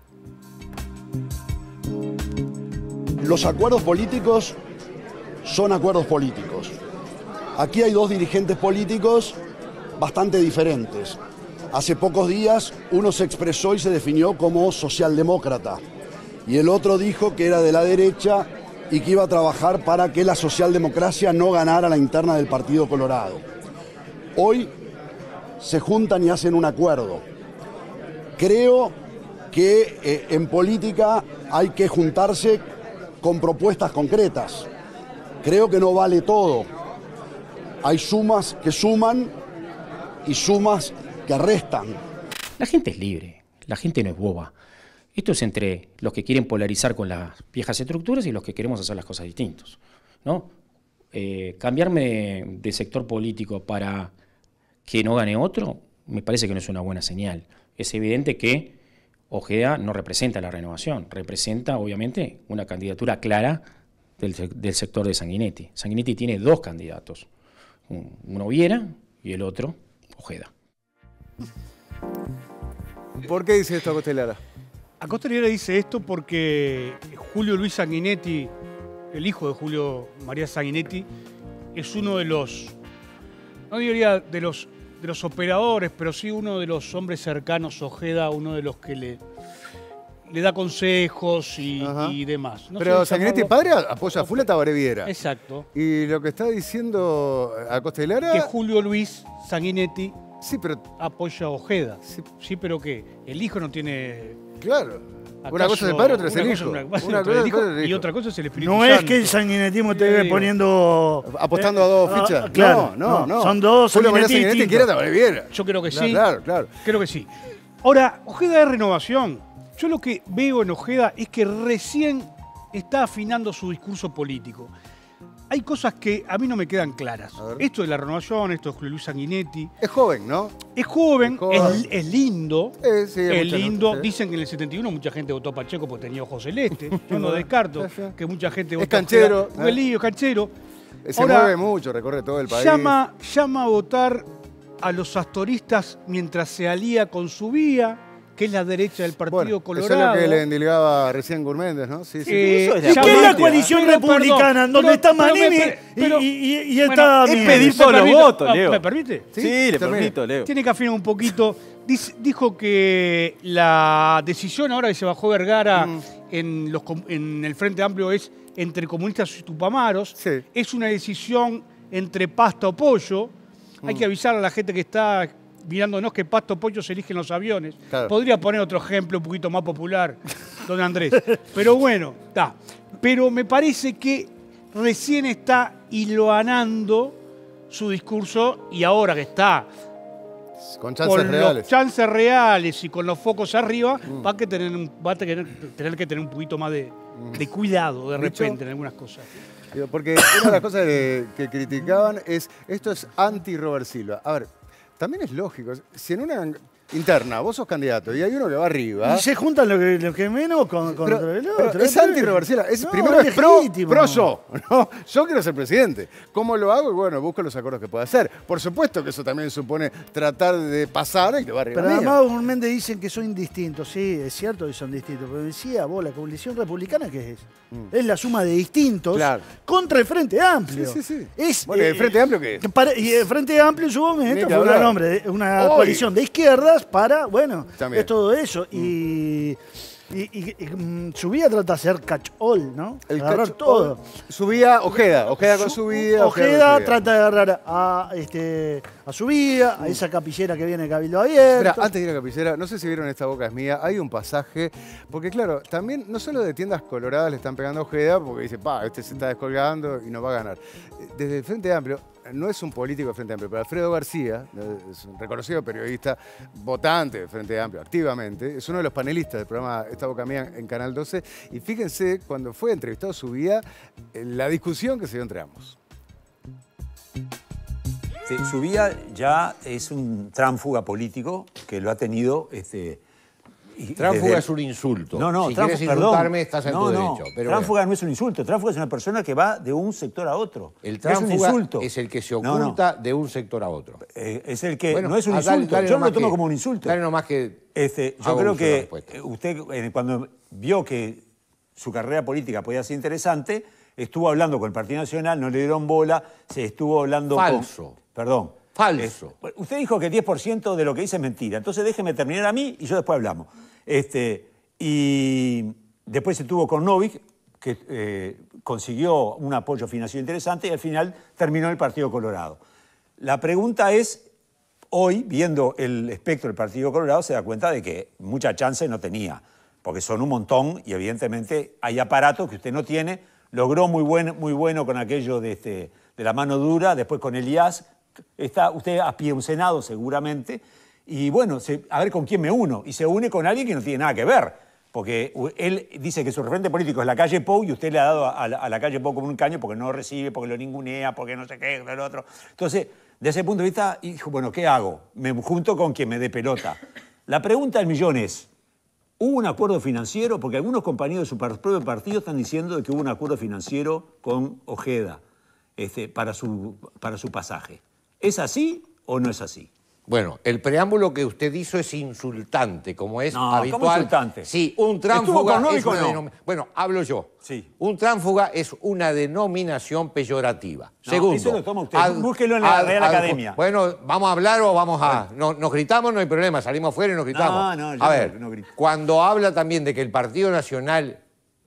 Los acuerdos políticos son acuerdos políticos. Aquí hay dos dirigentes políticos bastante diferentes. Hace pocos días uno se expresó y se definió como socialdemócrata y el otro dijo que era de la derecha y que iba a trabajar para que la socialdemocracia no ganara la interna del Partido Colorado. Hoy se juntan y hacen un acuerdo. Creo que eh, en política hay que juntarse con propuestas concretas. Creo que no vale todo. Hay sumas que suman y sumas que restan.
La gente es libre, la gente no es boba. Esto es entre los que quieren polarizar con las viejas estructuras y los que queremos hacer las cosas distintos, ¿no? Eh, cambiarme de sector político para que no gane otro, me parece que no es una buena señal. Es evidente que Ojeda no representa la renovación, representa obviamente una candidatura clara del, del sector de Sanguinetti. Sanguinetti tiene dos candidatos, uno Viera y el otro Ojeda.
¿Por qué dice esto Acosta y Lara?
Acosta y Lara dice esto porque Julio Luis Sanguinetti, el hijo de Julio María Sanguinetti, es uno de los, no diría de los de los operadores, pero sí uno de los hombres cercanos, Ojeda, uno de los que le, le da consejos y, y demás. No
pero Sanguinetti padre apoya a full a Tabaré Viera.
Exacto.
Y lo que está diciendo Acosta y Lara...
Que Julio Luis Sanguinetti
sí, pero...
apoya a Ojeda. Sí. sí, pero que el hijo no tiene...
Claro. Una cosa es el padre, otra es el hijo.
Una cosa una cosa el hijo y otra cosa es el Espíritu
No
Santo.
es que el sanguinetismo esté poniendo...
Apostando eh, a dos fichas.
Ah, claro,
no, no, no.
Son dos
Sanguinetti quiere Tabaré Viera.
Yo creo que
claro,
sí.
Claro, claro.
Creo que sí. Ahora, Ojeda es renovación. Yo lo que veo en Ojeda es que recién está afinando su discurso político. Hay cosas que a mí no me quedan claras. Esto de la renovación, esto de Julio Luis Sanguinetti.
Es joven, ¿no?
Es joven, es, joven. es, es lindo.
Eh, sí,
es lindo. Gente, Dicen que en el setenta y uno mucha gente votó a Pacheco porque tenía ojos celestes. Yo no descarto que mucha gente votó
a canchero.
Es lío, canchero.
Se Ahora, mueve mucho, recorre todo el país.
Llama, llama a votar a los astoristas mientras se alía con su vía, que es la derecha del Partido
bueno,
Colorado.
Eso es lo que le endilgaba recién Gurméndez, ¿no? Sí, sí.
Eh,
eso es ¿Y qué es la coalición pero, republicana? Perdón, donde pero, está Manini pero, y, y, y, y está...
Bueno, es pedir todos los votos, Leo.
¿Me permite?
Sí, sí le permito, Leo.
Tiene que afinar un poquito. Dijo que la decisión ahora que se bajó Vergara mm. en, los, en el Frente Amplio es entre comunistas y tupamaros.
Sí.
Es una decisión entre pasta o pollo. Mm. Hay que avisar a la gente que está mirándonos que pasta o pollo se eligen los aviones. Claro. Podría poner otro ejemplo un poquito más popular, don Andrés. Pero bueno, está. Pero me parece que recién está hiloanando su discurso y ahora que está
con chances
con
reales.
los chances reales y con los focos arriba, mm. va, a que tener, un, va a tener, tener que tener un poquito más de, de cuidado de repente en algunas cosas.
Porque una de las cosas que, que criticaban es, esto es anti-Robert Silva. A ver, también es lógico. Si en una interna vos sos candidato y hay uno que va arriba...
Y se juntan lo que, lo que menos con, con
pero,
otro. El
pero
otro
es anti-Robert Silva. Es, no, primero es pro, pro yo. ¿no? Yo quiero ser presidente. ¿Cómo lo hago? Y bueno, busco los acuerdos que pueda hacer. Por supuesto que eso también supone tratar de pasar el que va arriba.
Pero además Gurméndez dicen que son indistintos. Sí, es cierto que son distintos. Pero decía vos, la coalición republicana, ¿qué es? Mm. Es la suma de distintos claro. contra el Frente Amplio.
Sí, sí, sí.
Es,
bueno, ¿el Frente Amplio qué es?
Para, y el Frente Amplio en su momento fue un nombre, una Hoy. coalición de izquierdas para, bueno, también. es todo eso. Mm. Y... Y, y, y um, Subía trata de hacer catch-all, ¿no?
El
agarrar
catch
todo.
Subía Ojeda, Ojeda con Subía.
Ojeda, Ojeda trata de agarrar a, este, a Subía, a esa capillera que viene de Cabildo Abierto.
Mira, antes de ir a la capillera, no sé si vieron Esta boca es mía, hay un pasaje, porque claro, también no solo de tiendas coloradas le están pegando a Ojeda, porque dice, pa, este se está descolgando y no va a ganar. Desde el Frente Amplio, no es un político del Frente Amplio, pero Alfredo García, es un reconocido periodista, votante del Frente Amplio, activamente, es uno de los panelistas del programa Esta boca mía en Canal doce, y fíjense, cuando fue entrevistado Subía, la discusión que se dio entre ambos.
Sí, Subía ya es un tránfuga político que lo ha tenido... Este,
Tránfuga desde... es un insulto.
No, no,
si
tránfuga,
quieres insultarme, estás en
no,
tu
no,
derecho. Pero
tránfuga
bueno.
no es un insulto. Tránfuga es una persona que va de un sector a otro.
El tránfuga
es, un insulto.
es el que se oculta no, no. de un sector a otro.
Eh, es el que bueno, no es un insulto. Dale, dale yo no lo tomo que, como un insulto.
Dale nomás que
este, yo creo que usted, eh, cuando vio que su carrera política podía ser interesante, estuvo hablando con el Partido Nacional, no le dieron bola, se estuvo hablando
Falso.
con... Perdón.
Falso.
Eh, usted dijo que diez por ciento de lo que dice es mentira. Entonces déjeme terminar a mí y yo después hablamos. Este, y después se tuvo con Novik, que eh, consiguió un apoyo financiero interesante y al final terminó el Partido Colorado. La pregunta es, hoy, viendo el espectro del Partido Colorado, se da cuenta de que mucha chance no tenía, porque son un montón y evidentemente hay aparatos que usted no tiene. Logró muy, buen, muy bueno con aquello de, este, de la mano dura, después con el I A S. Está usted a pie de un Senado seguramente. Y bueno, se, a ver con quién me uno. Y se une con alguien que no tiene nada que ver. Porque él dice que su referente político es la calle Pou y usted le ha dado a la, a la calle Pou como un caño porque no lo recibe, porque lo ningunea, porque no sé qué, lo otro. Entonces, desde ese punto de vista, dijo, bueno, ¿qué hago? Me junto con quien me dé pelota. La pregunta del millón es, ¿hubo un acuerdo financiero? Porque algunos compañeros de su propio partido están diciendo que hubo un acuerdo financiero con Ojeda este, para, su, para su pasaje. ¿Es así o no es así?
Bueno, el preámbulo que usted hizo es insultante, como es
no,
habitual.
¿cómo insultante?
Sí, un tránfuga es una
no?
denominación. Bueno, hablo yo.
Sí.
Un tránfuga es una denominación peyorativa.
No,
Segundo.
Eso lo toma usted. Ad, Búsquelo en la ad, Real ad, Academia.
Bueno, ¿vamos a hablar o vamos a...? No, nos gritamos, no hay problema. Salimos afuera y nos gritamos.
No, no, yo
a ver,
no, no grito.
Cuando habla también de que el Partido Nacional,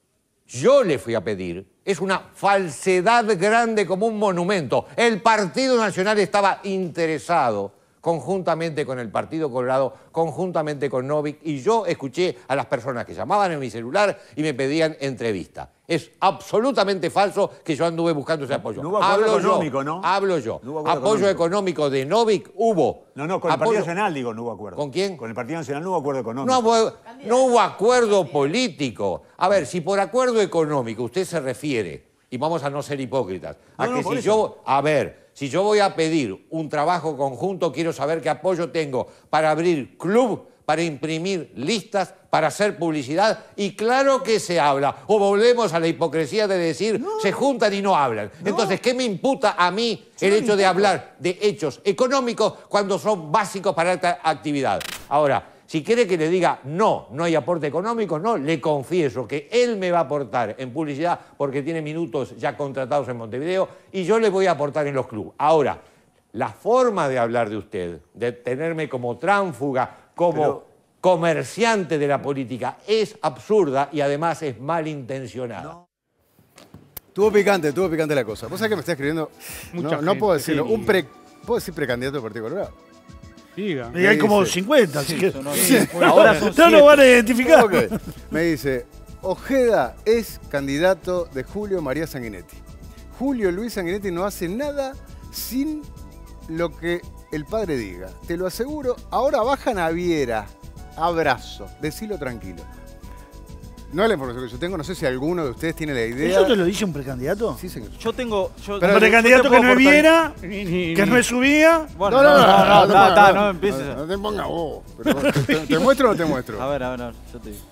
yo le fui a pedir, es una falsedad grande como un monumento. El Partido Nacional estaba interesado conjuntamente con el Partido Colorado, conjuntamente con Novik, y yo escuché a las personas que llamaban en mi celular y me pedían entrevista. Es absolutamente falso que yo anduve buscando ese apoyo.
No hubo acuerdo
hablo
económico,
yo,
¿no?
Hablo yo.
No
apoyo
económico.
económico de Novik hubo.
No, no, con el
apoyo...
Partido Nacional, digo, no hubo acuerdo.
¿Con quién?
Con el Partido Nacional no hubo acuerdo económico.
No hubo, no hubo acuerdo político. A ver, si por acuerdo económico usted se refiere, y vamos a no ser hipócritas, a no, que no, si eso. yo, a ver, si yo voy a pedir un trabajo conjunto, quiero saber qué apoyo tengo para abrir club, para imprimir listas, para hacer publicidad, y claro que se habla. O volvemos a la hipocresía de decir, no. se juntan y no hablan. No. Entonces, ¿qué me imputa a mí sí, el hecho de hablar de hechos económicos cuando son básicos para esta actividad? Ahora, si quiere que le diga, no, no hay aporte económico, no, le confieso que él me va a aportar en publicidad porque tiene minutos ya contratados en Montevideo y yo le voy a aportar en los clubes. Ahora, la forma de hablar de usted, de tenerme como tránfuga, como Pero... comerciante de la política, es absurda y además es malintencionada. No.
Tuvo picante, tuvo picante la cosa. ¿Vos sabés que me está escribiendo? No, no puedo decirlo. Un pre, ¿Puedo decir precandidato del Partido Colorado?
Diga. Y hay como cincuenta, así que
no, sí.
Ahora son no lo van a identificar.
Okay. Me dice, Ojeda es candidato de Julio María Sanguinetti. Julio Luis Sanguinetti no hace nada sin lo que el padre diga. Te lo aseguro. Ahora baja Naviera. Abrazo. Decilo tranquilo. No es la información que yo tengo, no sé si alguno de ustedes tiene la idea.
¿Eso te lo dice un precandidato?
Sí, señor.
Yo tengo... Yo,
Pero un precandidato que no Viera, que no es subía.
Bueno, no, no, no, no, no, no, no, no empieces.
No, no te pongas vos. Pero, ¿te, ¿Te muestro o no te muestro?
A ver, a ver, a ver, yo te digo.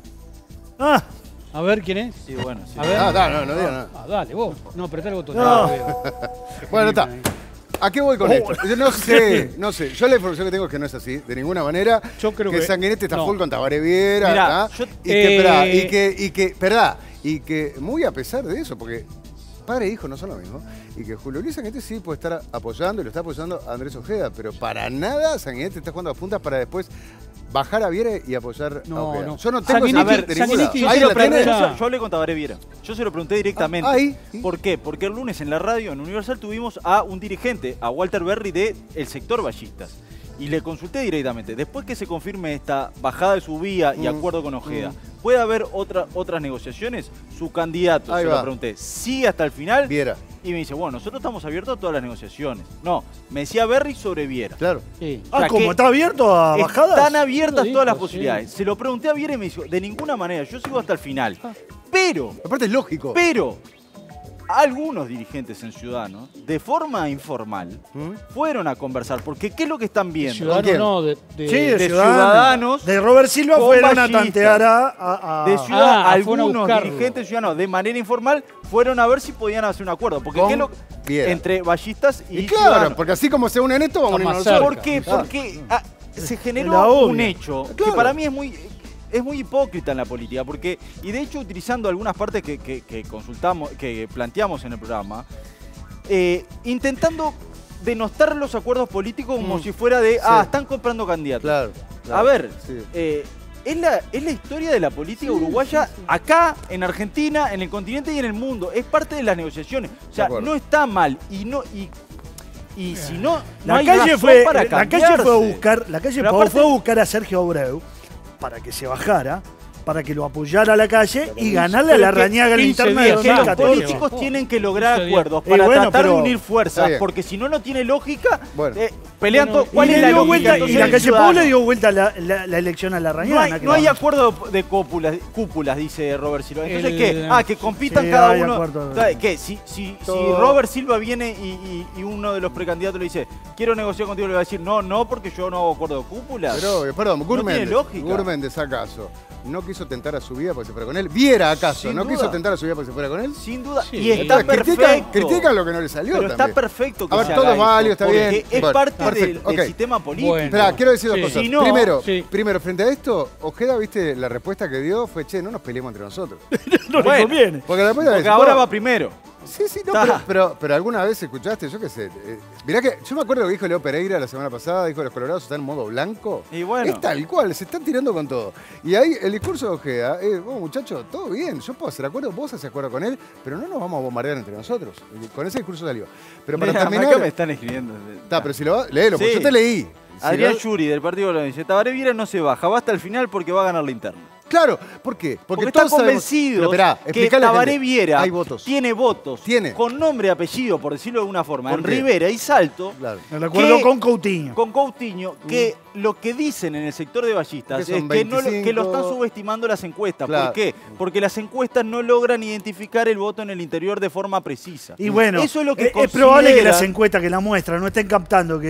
Ah, a ver, ¿quién es?
Sí, bueno, sí.
A ver.
Ah, dale, no, no digas nada.
Ah, dale, vos. No, apretá el botón.
No. Bueno, está. ¿A qué voy con esto? Yo no sé, no sé. Yo la información que tengo es que no es así, de ninguna manera.
Yo creo que...
que Sanguinetti está no. full con Tabaré Viera.
Mirá, yo,
y, que, eh... perá, y que, y que, verdad, y que muy a pesar de eso, porque padre e hijo no son lo mismo, y que Julio Luis Sanguinetti sí puede estar apoyando, y lo está apoyando a Andrés Ojeda, pero para nada Sanguinetti está jugando a puntas para después bajar a Viera y apoyar
no,
a Ojeda.
No.
Yo no tengo
esa
ver,
de Sanguinetti, yo, yo, yo, yo hablé con Tabaré Viera. Yo se lo pregunté directamente.
Ah, ahí.
¿Por qué? Porque el lunes en la radio, en Universal, tuvimos a un dirigente, a Walter Berry, del sector Ballistas. Y le consulté directamente. Después que se confirme esta bajada de su vía y mm, acuerdo con Ojeda, mm. ¿puede haber otra, otras negociaciones? Su candidato, ahí se va. Lo pregunté, sí hasta el final.
Viera.
Y me dice, bueno, nosotros estamos abiertos a todas las negociaciones. No, me decía Berry sobre Viera.
Claro.
Sí. Ah, o sea, ¿cómo está abierto a bajadas?
Están abiertas dijo, todas las posibilidades. Sí. Se lo pregunté a Viera y me dijo, de ninguna manera, yo sigo hasta el final. Ah. Pero...
Aparte es lógico.
Pero... algunos dirigentes en Ciudadanos, de forma informal, ¿Mm? fueron a conversar. Porque ¿qué es lo que están viendo?
Ciudadanos no, de, de,
sí, de,
de
Ciudadanos.
Ciudadanos.
De Robert Silva fueron Ballistas. a tantear a... a, a...
De Ciudadanos, ah, algunos dirigentes ciudadanos, de manera informal, fueron a ver si podían hacer un acuerdo. Porque ¿qué es lo que, entre Ballistas y,
y claro,
Ciudadanos.
Porque así como se unen esto, vamos a unirnos nosotros.
¿Por qué? Porque ah, se generó un hecho claro. que para mí es muy... es muy hipócrita en la política, porque, y de hecho utilizando algunas partes que, que, que consultamos, que planteamos en el programa, eh, intentando denostar los acuerdos políticos como mm. si fuera de, sí. ah, están comprando candidatos.
Claro, claro,
a ver,
sí.
eh, es, la, es la historia de la política sí, uruguaya sí, sí. acá, en Argentina, en el continente y en el mundo. Es parte de las negociaciones. O sea, no está mal y no... Y, y si no, no
la
hay
calle fue,
para
la calle fue a buscar, la calle aparte, fue a buscar a Sergio Abreu para que se bajara, para que lo apoyara a la calle y ganarle a la Rañaga en la interna de dos mil catorce.
Los políticos tienen que lograr acuerdos para bueno, tratar pero, de unir fuerzas, porque si no, no tiene lógica bueno. eh, peleando. Bueno, ¿cuál es la lógica?
Vuelta, y la calle Pau le dio vuelta la, la, la elección a la Rañaga.
No hay, no hay acuerdo de cúpulas, cúpulas, dice Robert Silva. Entonces, El, ¿qué? Ah, que compitan sí, cada uno. ¿Qué? Si, si, si Robert Silva viene y, y, y uno de los precandidatos le dice, quiero negociar contigo, le va a decir, no, no, porque yo no hago acuerdo de cúpulas.
Pero, perdón, Gurméndez, no Gurméndez, ¿acaso no quiso tentar a su vida porque se fuera con él? ¿Viera acaso?
Sin
¿No
duda.
quiso tentar a su vida porque se fuera con él?
Sin duda.
Sí.
Y está
Entonces,
perfecto.
Critican, critican lo que no le salió
Pero
también.
está perfecto que
a ver,
se
todo
haga
es válido,
esto,
está bien.
Es
bueno,
parte del, del
okay.
sistema político.
Bueno. Esperá, quiero decir
sí.
dos cosas.
Si no,
primero,
sí.
primero, frente a esto, Ojeda, viste, la respuesta que dio fue, che, no nos peleemos entre nosotros.
no bueno, le conviene.
Porque, la
porque
es,
ahora va primero.
Sí, sí, no, pero, pero, pero alguna vez escuchaste, yo qué sé. Eh, mirá que yo me acuerdo lo que dijo Leo Pereira la semana pasada, dijo que los colorados están en modo blanco.
Y bueno.
Es tal cual, se están tirando con todo. Y ahí el discurso de Ojeda, eh, oh, muchachos, todo bien, yo puedo hacer acuerdo, vos haces acuerdo con él, pero no nos vamos a bombardear entre nosotros. Y con ese discurso salió. Pero para
Mira,
terminar.
Acá me están escribiendo.
Está, pero si lo va, léelo, sí. porque yo te leí. Si
Adrián
lo...
Yuri, del Partido Colorado, dice, Tabaré Viera no se baja, va hasta el final porque va a ganar la interna.
Claro, ¿por qué?
Porque, Porque están convencidos que Tabaré Viera
hay votos.
tiene votos
¿Tiene?
con nombre y apellido, por decirlo de alguna forma, en Rivera y Salto.
Claro. Me recuerdo que, con Coutinho.
Con Coutinho, que mm. lo que dicen en el sector de Ballistas que es que, no lo, que lo están subestimando las encuestas. Claro. ¿Por qué? Porque las encuestas no logran identificar el voto en el interior de forma precisa.
Y bueno,
eso es lo que
es, es probable que las encuestas que la muestran no estén captando que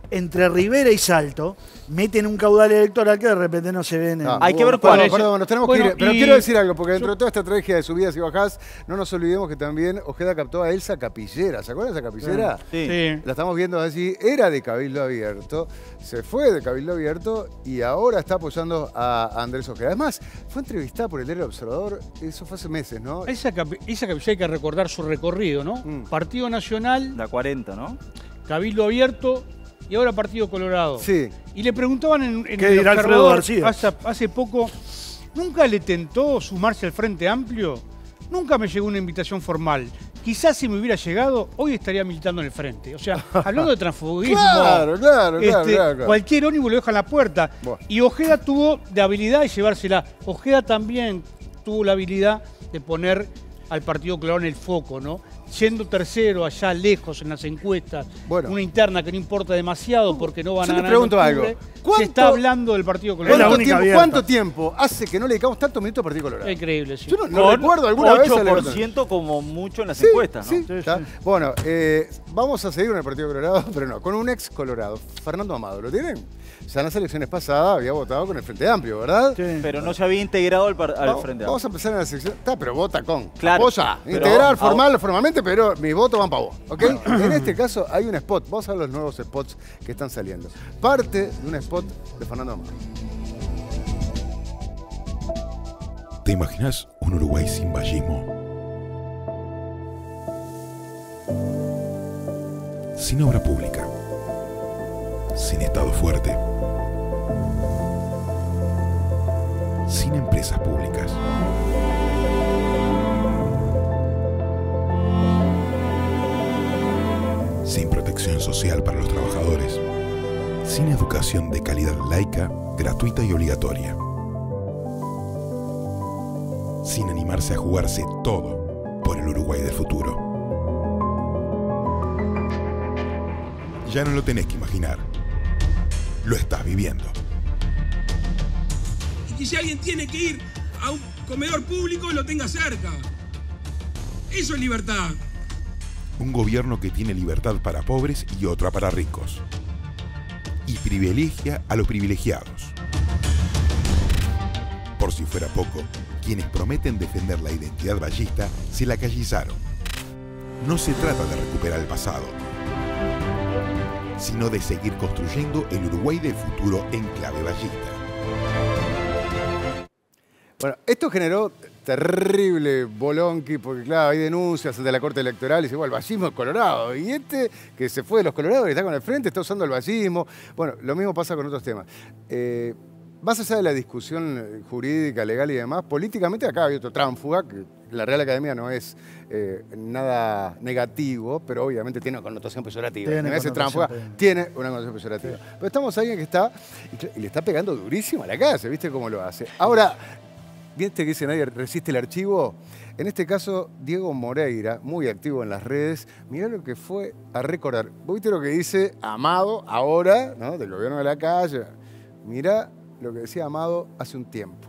entre Rivera y Salto, meten un caudal electoral que de repente no se ve en el...
Ah, hay que ver
cuál
cuál
es.
es.
Perdón, nos tenemos
Bueno,
que ir. Pero
y-
quiero decir algo, porque dentro de toda esta estrategia de subidas y bajadas, no nos olvidemos que también Ojeda captó a Elsa Capillera. ¿Se acuerdan de esa Capillera?
Sí.
Sí.
La estamos viendo así. Era de Cabildo Abierto, se fue de Cabildo Abierto y ahora está apoyando a Andrés Ojeda. Además, fue entrevistada por el Diario Observador, eso fue hace meses, ¿no?
Esa, capi- esa capilla hay que recordar su recorrido, ¿no?
Mm.
Partido Nacional,
La cuarenta, ¿no?
Cabildo Abierto y ahora Partido Colorado.
Sí.
Y le preguntaban en, en
¿Qué
el
dirá Alfredo
Observador
García?
hace, hace poco, ¿nunca le tentó sumarse al Frente Amplio? Nunca me llegó una invitación formal. Quizás si me hubiera llegado, hoy estaría militando en el Frente. O sea, hablando de transfugismo,
Claro, claro,
este,
claro, claro, claro.
cualquier ónibus lo deja en la puerta.
Buah.
Y Ojeda tuvo de habilidad de llevársela. Ojeda también tuvo la habilidad de poner al Partido Colorado en el foco, ¿no? Siendo tercero allá lejos en las encuestas,
Bueno.
una interna que no importa demasiado porque no van
Yo
a
les
ganar.
pregunto
en
algo.
octubre,
¿Cuánto-
Se está hablando del Partido
Es la
Colorado.
¿Cuánto
única
tiempo,
abierta.
¿Cuánto tiempo hace que no le dedicamos tantos minutos al Partido Colorado?
Es increíble, sí.
Yo no, no recuerdo alguna vez...
ocho
al-
por ciento como mucho en las
Sí,
encuestas, ¿no?
sí, está. Bueno, eh, vamos a seguir con el Partido Colorado, pero no, con un ex Colorado, Fernando Amado. ¿Lo tienen? Ya en las elecciones pasadas había votado con el Frente Amplio, ¿verdad?
Sí.
Pero no se había integrado al, par- al
Vamos,
Frente
vamos a
Amplio.
empezar en la sección. Está, pero vota con.
Claro,
Apoya.
pero-
Integrar
ah,
formal, formalmente, pero mis votos van para vos. ¿Ok? En este caso hay un spot. Vamos a ver los nuevos spots que están saliendo. Parte de un spot de Fernando Amado.
¿Te imaginas un Uruguay sin vallismo? Sin obra pública. Sin Estado fuerte. Sin empresas públicas. Sin protección social para los trabajadores. Sin educación de calidad laica, gratuita y obligatoria. Sin animarse a jugarse todo por el Uruguay del futuro. Ya no lo tenés que imaginar. Lo estás viviendo.
Y que si alguien tiene que ir a un comedor público, lo tenga cerca. Eso es libertad.
Un gobierno que tiene libertad para pobres y otra para ricos. Y privilegia a los privilegiados. Por si fuera poco, quienes prometen defender la identidad vallista se la callizaron. No se trata de recuperar el pasado, sino de seguir construyendo el Uruguay del futuro en clave vallista.
Bueno, esto generó terrible bolonqui, porque claro, hay denuncias ante la Corte Electoral y dice, bueno, el vallismo es colorado. Y este, que se fue de los colorados y está con el Frente, está usando el vallismo. Bueno, lo mismo pasa con otros temas. Eh, más allá de la discusión jurídica, legal y demás, políticamente acá hay otro tránsfuga, que la Real Academia no es eh, nada negativo, pero obviamente tiene una connotación peyorativa.
Tiene
Ese
connotación
tránsfuga
peyorativa.
tiene una connotación peyorativa.
Sí.
Pero estamos a alguien que está, y, y le está pegando durísimo a la calle, ¿viste cómo lo hace? Ahora, ¿viste que dice nadie resiste el archivo? En este caso, Diego Moreira, muy activo en las redes, mirá lo que fue a recordar. ¿Vos viste lo que dice Amado ahora, ¿no? Del gobierno de la calle? Mirá lo que decía Amado hace un tiempo.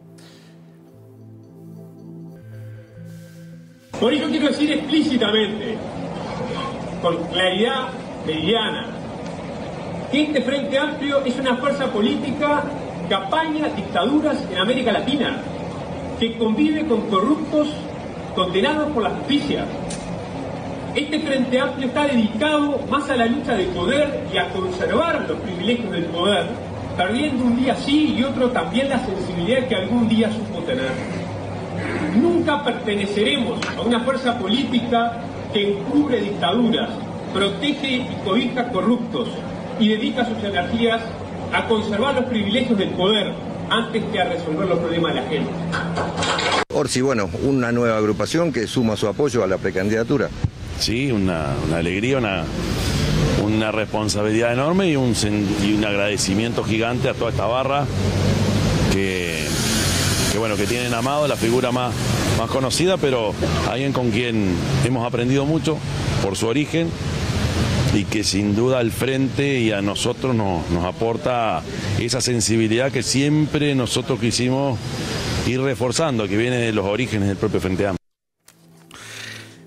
Por ello quiero decir explícitamente, con claridad meridiana, que este Frente Amplio es una fuerza política que apaña dictaduras en América Latina, que convive con corruptos condenados por la justicia. Este Frente Amplio está dedicado más a la lucha de poder y a conservar los privilegios del poder, perdiendo un día sí y otro también la sensibilidad que algún día supo tener. Nunca perteneceremos a una fuerza política que encubre dictaduras, protege y cobija corruptos y dedica sus energías a conservar los privilegios del poder antes que a resolver los problemas de la gente.
Orsi, bueno, una nueva agrupación que suma su apoyo a la precandidatura.
Sí, una, una alegría, una, una responsabilidad enorme y un, y un agradecimiento gigante a toda esta barra que, que, bueno, que tienen Amado, la figura más, más conocida, pero alguien con quien hemos aprendido mucho por su origen y que sin duda al frente y a nosotros nos, nos aporta esa sensibilidad que siempre nosotros quisimos ir reforzando, que viene de los orígenes del propio Frente Amplio.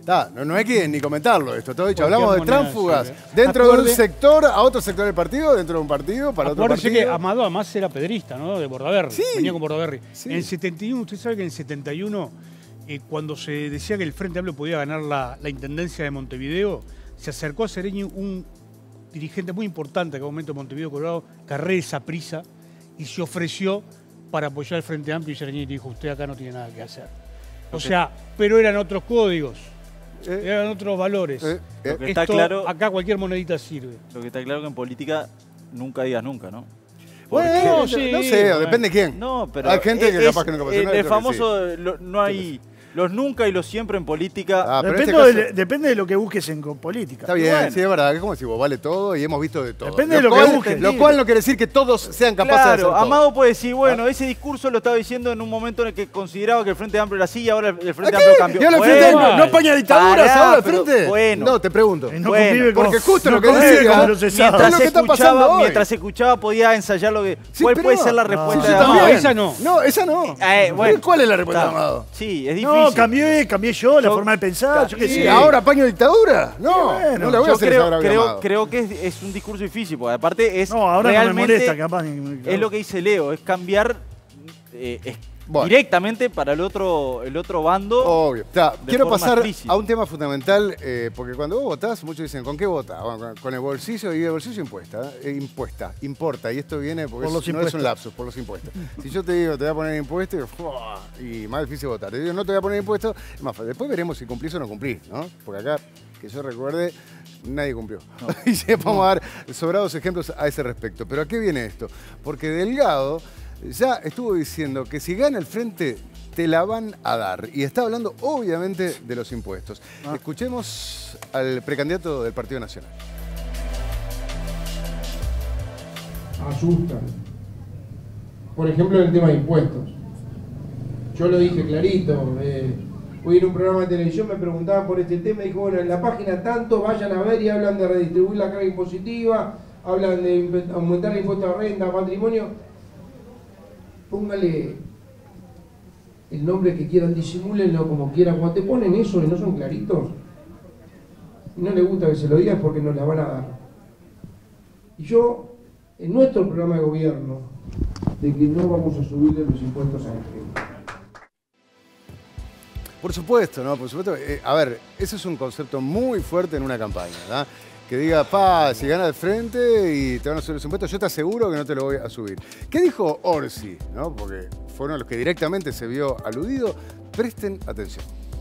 Da, no, no hay que ni comentarlo esto, todo dicho. Hablamos de tránsfugas dentro Acuerde, de un sector a otro sector del partido, dentro de un partido, para otro partido.
que Amado además era pedrista, ¿no? De Bordaberry. Sí. Venía con Bordaberry. Sí. En el setenta y uno, usted sabe que en el setenta y uno, eh, cuando se decía que el Frente Amplio podía ganar la, la intendencia de Montevideo, se acercó a Sereñi un dirigente muy importante en aquel momento de Montevideo, Colorado, Carré de Saprissa, y se ofreció para apoyar al Frente Amplio y Sereñi dijo, usted acá no tiene nada que hacer. O okay. sea, pero eran otros códigos. Eh, eran otros valores. Eh, eh.
Lo que está Esto, claro,
acá cualquier monedita sirve.
Lo que está claro que en política nunca digas nunca, ¿no?
Porque, bueno, no, sí, no sé, bueno. depende de quién.
No, pero
hay gente
es,
que capaz que nunca pasó nada.
El famoso, sí. lo, no hay... Los nunca y los siempre en política.
Ah, depende, este caso... de, depende de lo que busques en política.
Está bien, bueno. sí, es verdad. Es como decimos, vale todo y hemos visto de todo.
Depende
lo
de lo
cual,
que busques.
Lo cual no quiere decir que todos sean capaces
claro,
de hacer todo.
Amado puede decir, bueno, ¿Ah? ese discurso lo estaba diciendo en un momento en el que consideraba que el Frente Amplio era así y ahora el Frente Amplio cambió.
¿Y ahora el
bueno,
Frente Amplio no apaña dictaduras
pará,
ahora el Frente?
Bueno.
No, te pregunto.
No bueno,
porque justo
no
lo que decía
mientras, lo que está pasando hoy. Mientras escuchaba podía ensayar lo que...
Sí,
¿Cuál puede
no,
ser la respuesta
no,
de Amado?
No, esa no. No, esa no.
Eh, bueno,
¿Cuál es la respuesta de Amado?
Sí, es difícil.
No, cambié, cambié yo, la forma de pensar. Yo qué sé.
¿Ahora apaño dictadura? No, bueno, no la voy a hacer
creo, creo, creo que es, es un discurso difícil, porque aparte es
no, ahora
realmente...
No me molesta, capaz, claro.
Es lo que dice Leo, es cambiar... Eh, es bueno. directamente para el otro, el otro bando.
Obvio. Ta, quiero pasar explícita. a un tema fundamental, eh, porque cuando vos votás, muchos dicen, ¿con qué votás? Bueno, con el bolsillo, y el bolsillo impuesta, eh, impuesta, importa, y esto viene porque
por
es, no es un lapsus, por los impuestos. Si yo te digo, te voy a poner impuestos, y más difícil votar. Te digo, no te voy a poner impuestos, es más fácil. Después veremos si cumplís o no cumplís, ¿no? Porque acá, que yo recuerde, nadie cumplió. No. Y se vamos no. a dar sobrados ejemplos a ese respecto. Pero ¿a qué viene esto? Porque Delgado ya estuvo diciendo que si gana el Frente, te la van a dar. Y está hablando, obviamente, de los impuestos. Ah. Escuchemos al precandidato del Partido Nacional.
Asustan. Por ejemplo, el tema de impuestos. Yo lo dije clarito. Eh, hoy en un programa de televisión me preguntaban por este tema y dijo, bueno, en la página tanto, vayan a ver y hablan de redistribuir la carga impositiva, hablan de aumentar el impuesto a renta, patrimonio. Póngale el nombre que quieran, disimúlenlo como quieran. Cuando te ponen eso y no son claritos, y no les gusta que se lo digas porque nos la van a dar. Y yo, en nuestro programa de gobierno, de que no vamos a subirle los impuestos a la gente.
Por supuesto, ¿no? Por supuesto. Eh, a ver, ese es un concepto muy fuerte en una campaña, ¿verdad? Que diga, pa, si gana el Frente y te van a subir los impuestos, yo te aseguro que no te lo voy a subir. ¿Qué dijo Orsi? ¿No? Porque fueron los que directamente se vio aludido. Presten atención.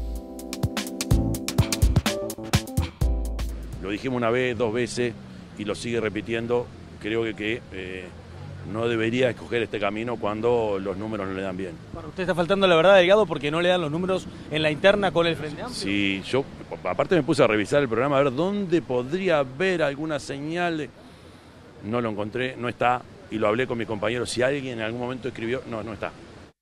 Lo dijimos una vez, dos veces y lo sigue repitiendo. Creo que, que eh, no debería escoger este camino cuando los números no le dan bien.
Bueno, usted está faltando la verdad, Delgado, porque no le dan los números en la interna con el Frente Amplio.
Sí, yo aparte me puse a revisar el programa a ver dónde podría haber alguna señal. De... No lo encontré, no está, y lo hablé con mis compañeros. Si alguien en algún momento escribió, no, no está.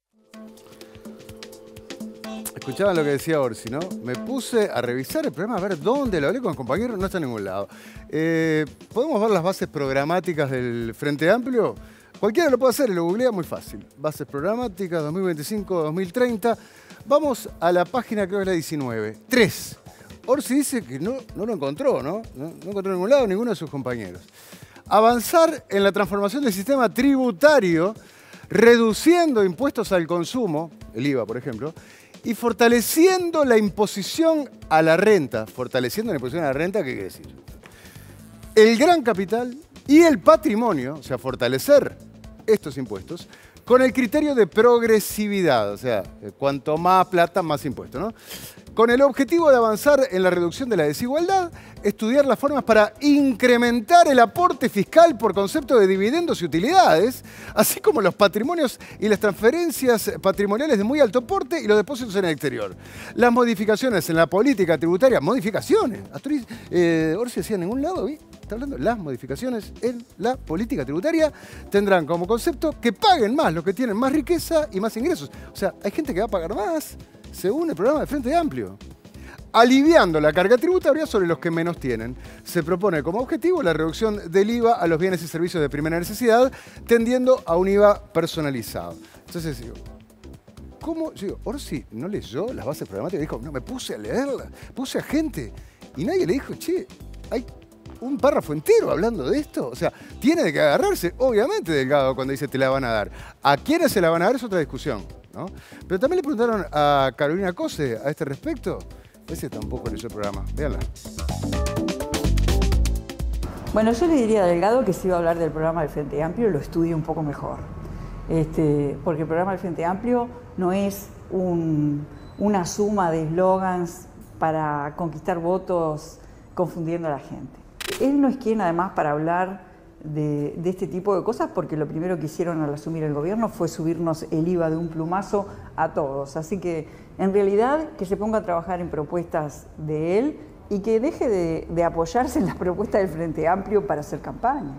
Escuchaban lo que decía Orsi, ¿no? Me puse a revisar el programa, a ver dónde lo hablé con los compañeros, no está en ningún lado. Eh, ¿Podemos ver las bases programáticas del Frente Amplio? Cualquiera lo puede hacer, lo googlea muy fácil. Bases programáticas dos mil veinticinco a dos mil treinta. Vamos a la página, creo que es la diecinueve. tres. Orsi dice que no, no lo encontró, ¿no? ¿no? No encontró en ningún lado ninguno de sus compañeros. Avanzar en la transformación del sistema tributario, reduciendo impuestos al consumo, el I V A, por ejemplo, y fortaleciendo la imposición a la renta. Fortaleciendo la imposición a la renta, ¿qué quiere decir? El gran capital y el patrimonio, o sea, fortalecer estos impuestos, con el criterio de progresividad, o sea, cuanto más plata, más impuestos, ¿no? Con el objetivo de avanzar en la reducción de la desigualdad, estudiar las formas para incrementar el aporte fiscal por concepto de dividendos y utilidades, así como los patrimonios y las transferencias patrimoniales de muy alto porte y los depósitos en el exterior. Las modificaciones en la política tributaria, modificaciones, Asturias, eh, Orsi decía en ningún lado, ¿vi? Está hablando, las modificaciones en la política tributaria tendrán como concepto que paguen más los que tienen más riqueza y más ingresos. O sea, hay gente que va a pagar más, según el programa de Frente Amplio. Aliviando la carga tributaria sobre los que menos tienen. Se propone como objetivo la reducción del I V A a los bienes y servicios de primera necesidad, tendiendo a un I V A personalizado. Entonces, digo, ¿cómo? Yo digo, Orsi no leyó las bases programáticas. Dijo, no, me puse a leerlas, puse a gente. Y nadie le dijo, che, hay un párrafo entero hablando de esto. O sea, tiene de que agarrarse, obviamente, Delgado, cuando dice te la van a dar. ¿A quiénes se la van a dar? Es otra discusión, ¿no? Pero también le preguntaron a Carolina Cose a este respecto. Ese tampoco leyó el programa. Véanla.
Bueno, yo le diría a Delgado que si iba a hablar del programa del Frente Amplio, lo estudie un poco mejor. Este, porque el programa del Frente Amplio no es un, una suma de eslogans para conquistar votos confundiendo a la gente. Él no es quien, además, para hablar de, de este tipo de cosas, porque lo primero que hicieron al asumir el gobierno fue subirnos el I V A de un plumazo a todos. Así que, en realidad, que se ponga a trabajar en propuestas de él y que deje de, de apoyarse en las propuestas del Frente Amplio para hacer campaña.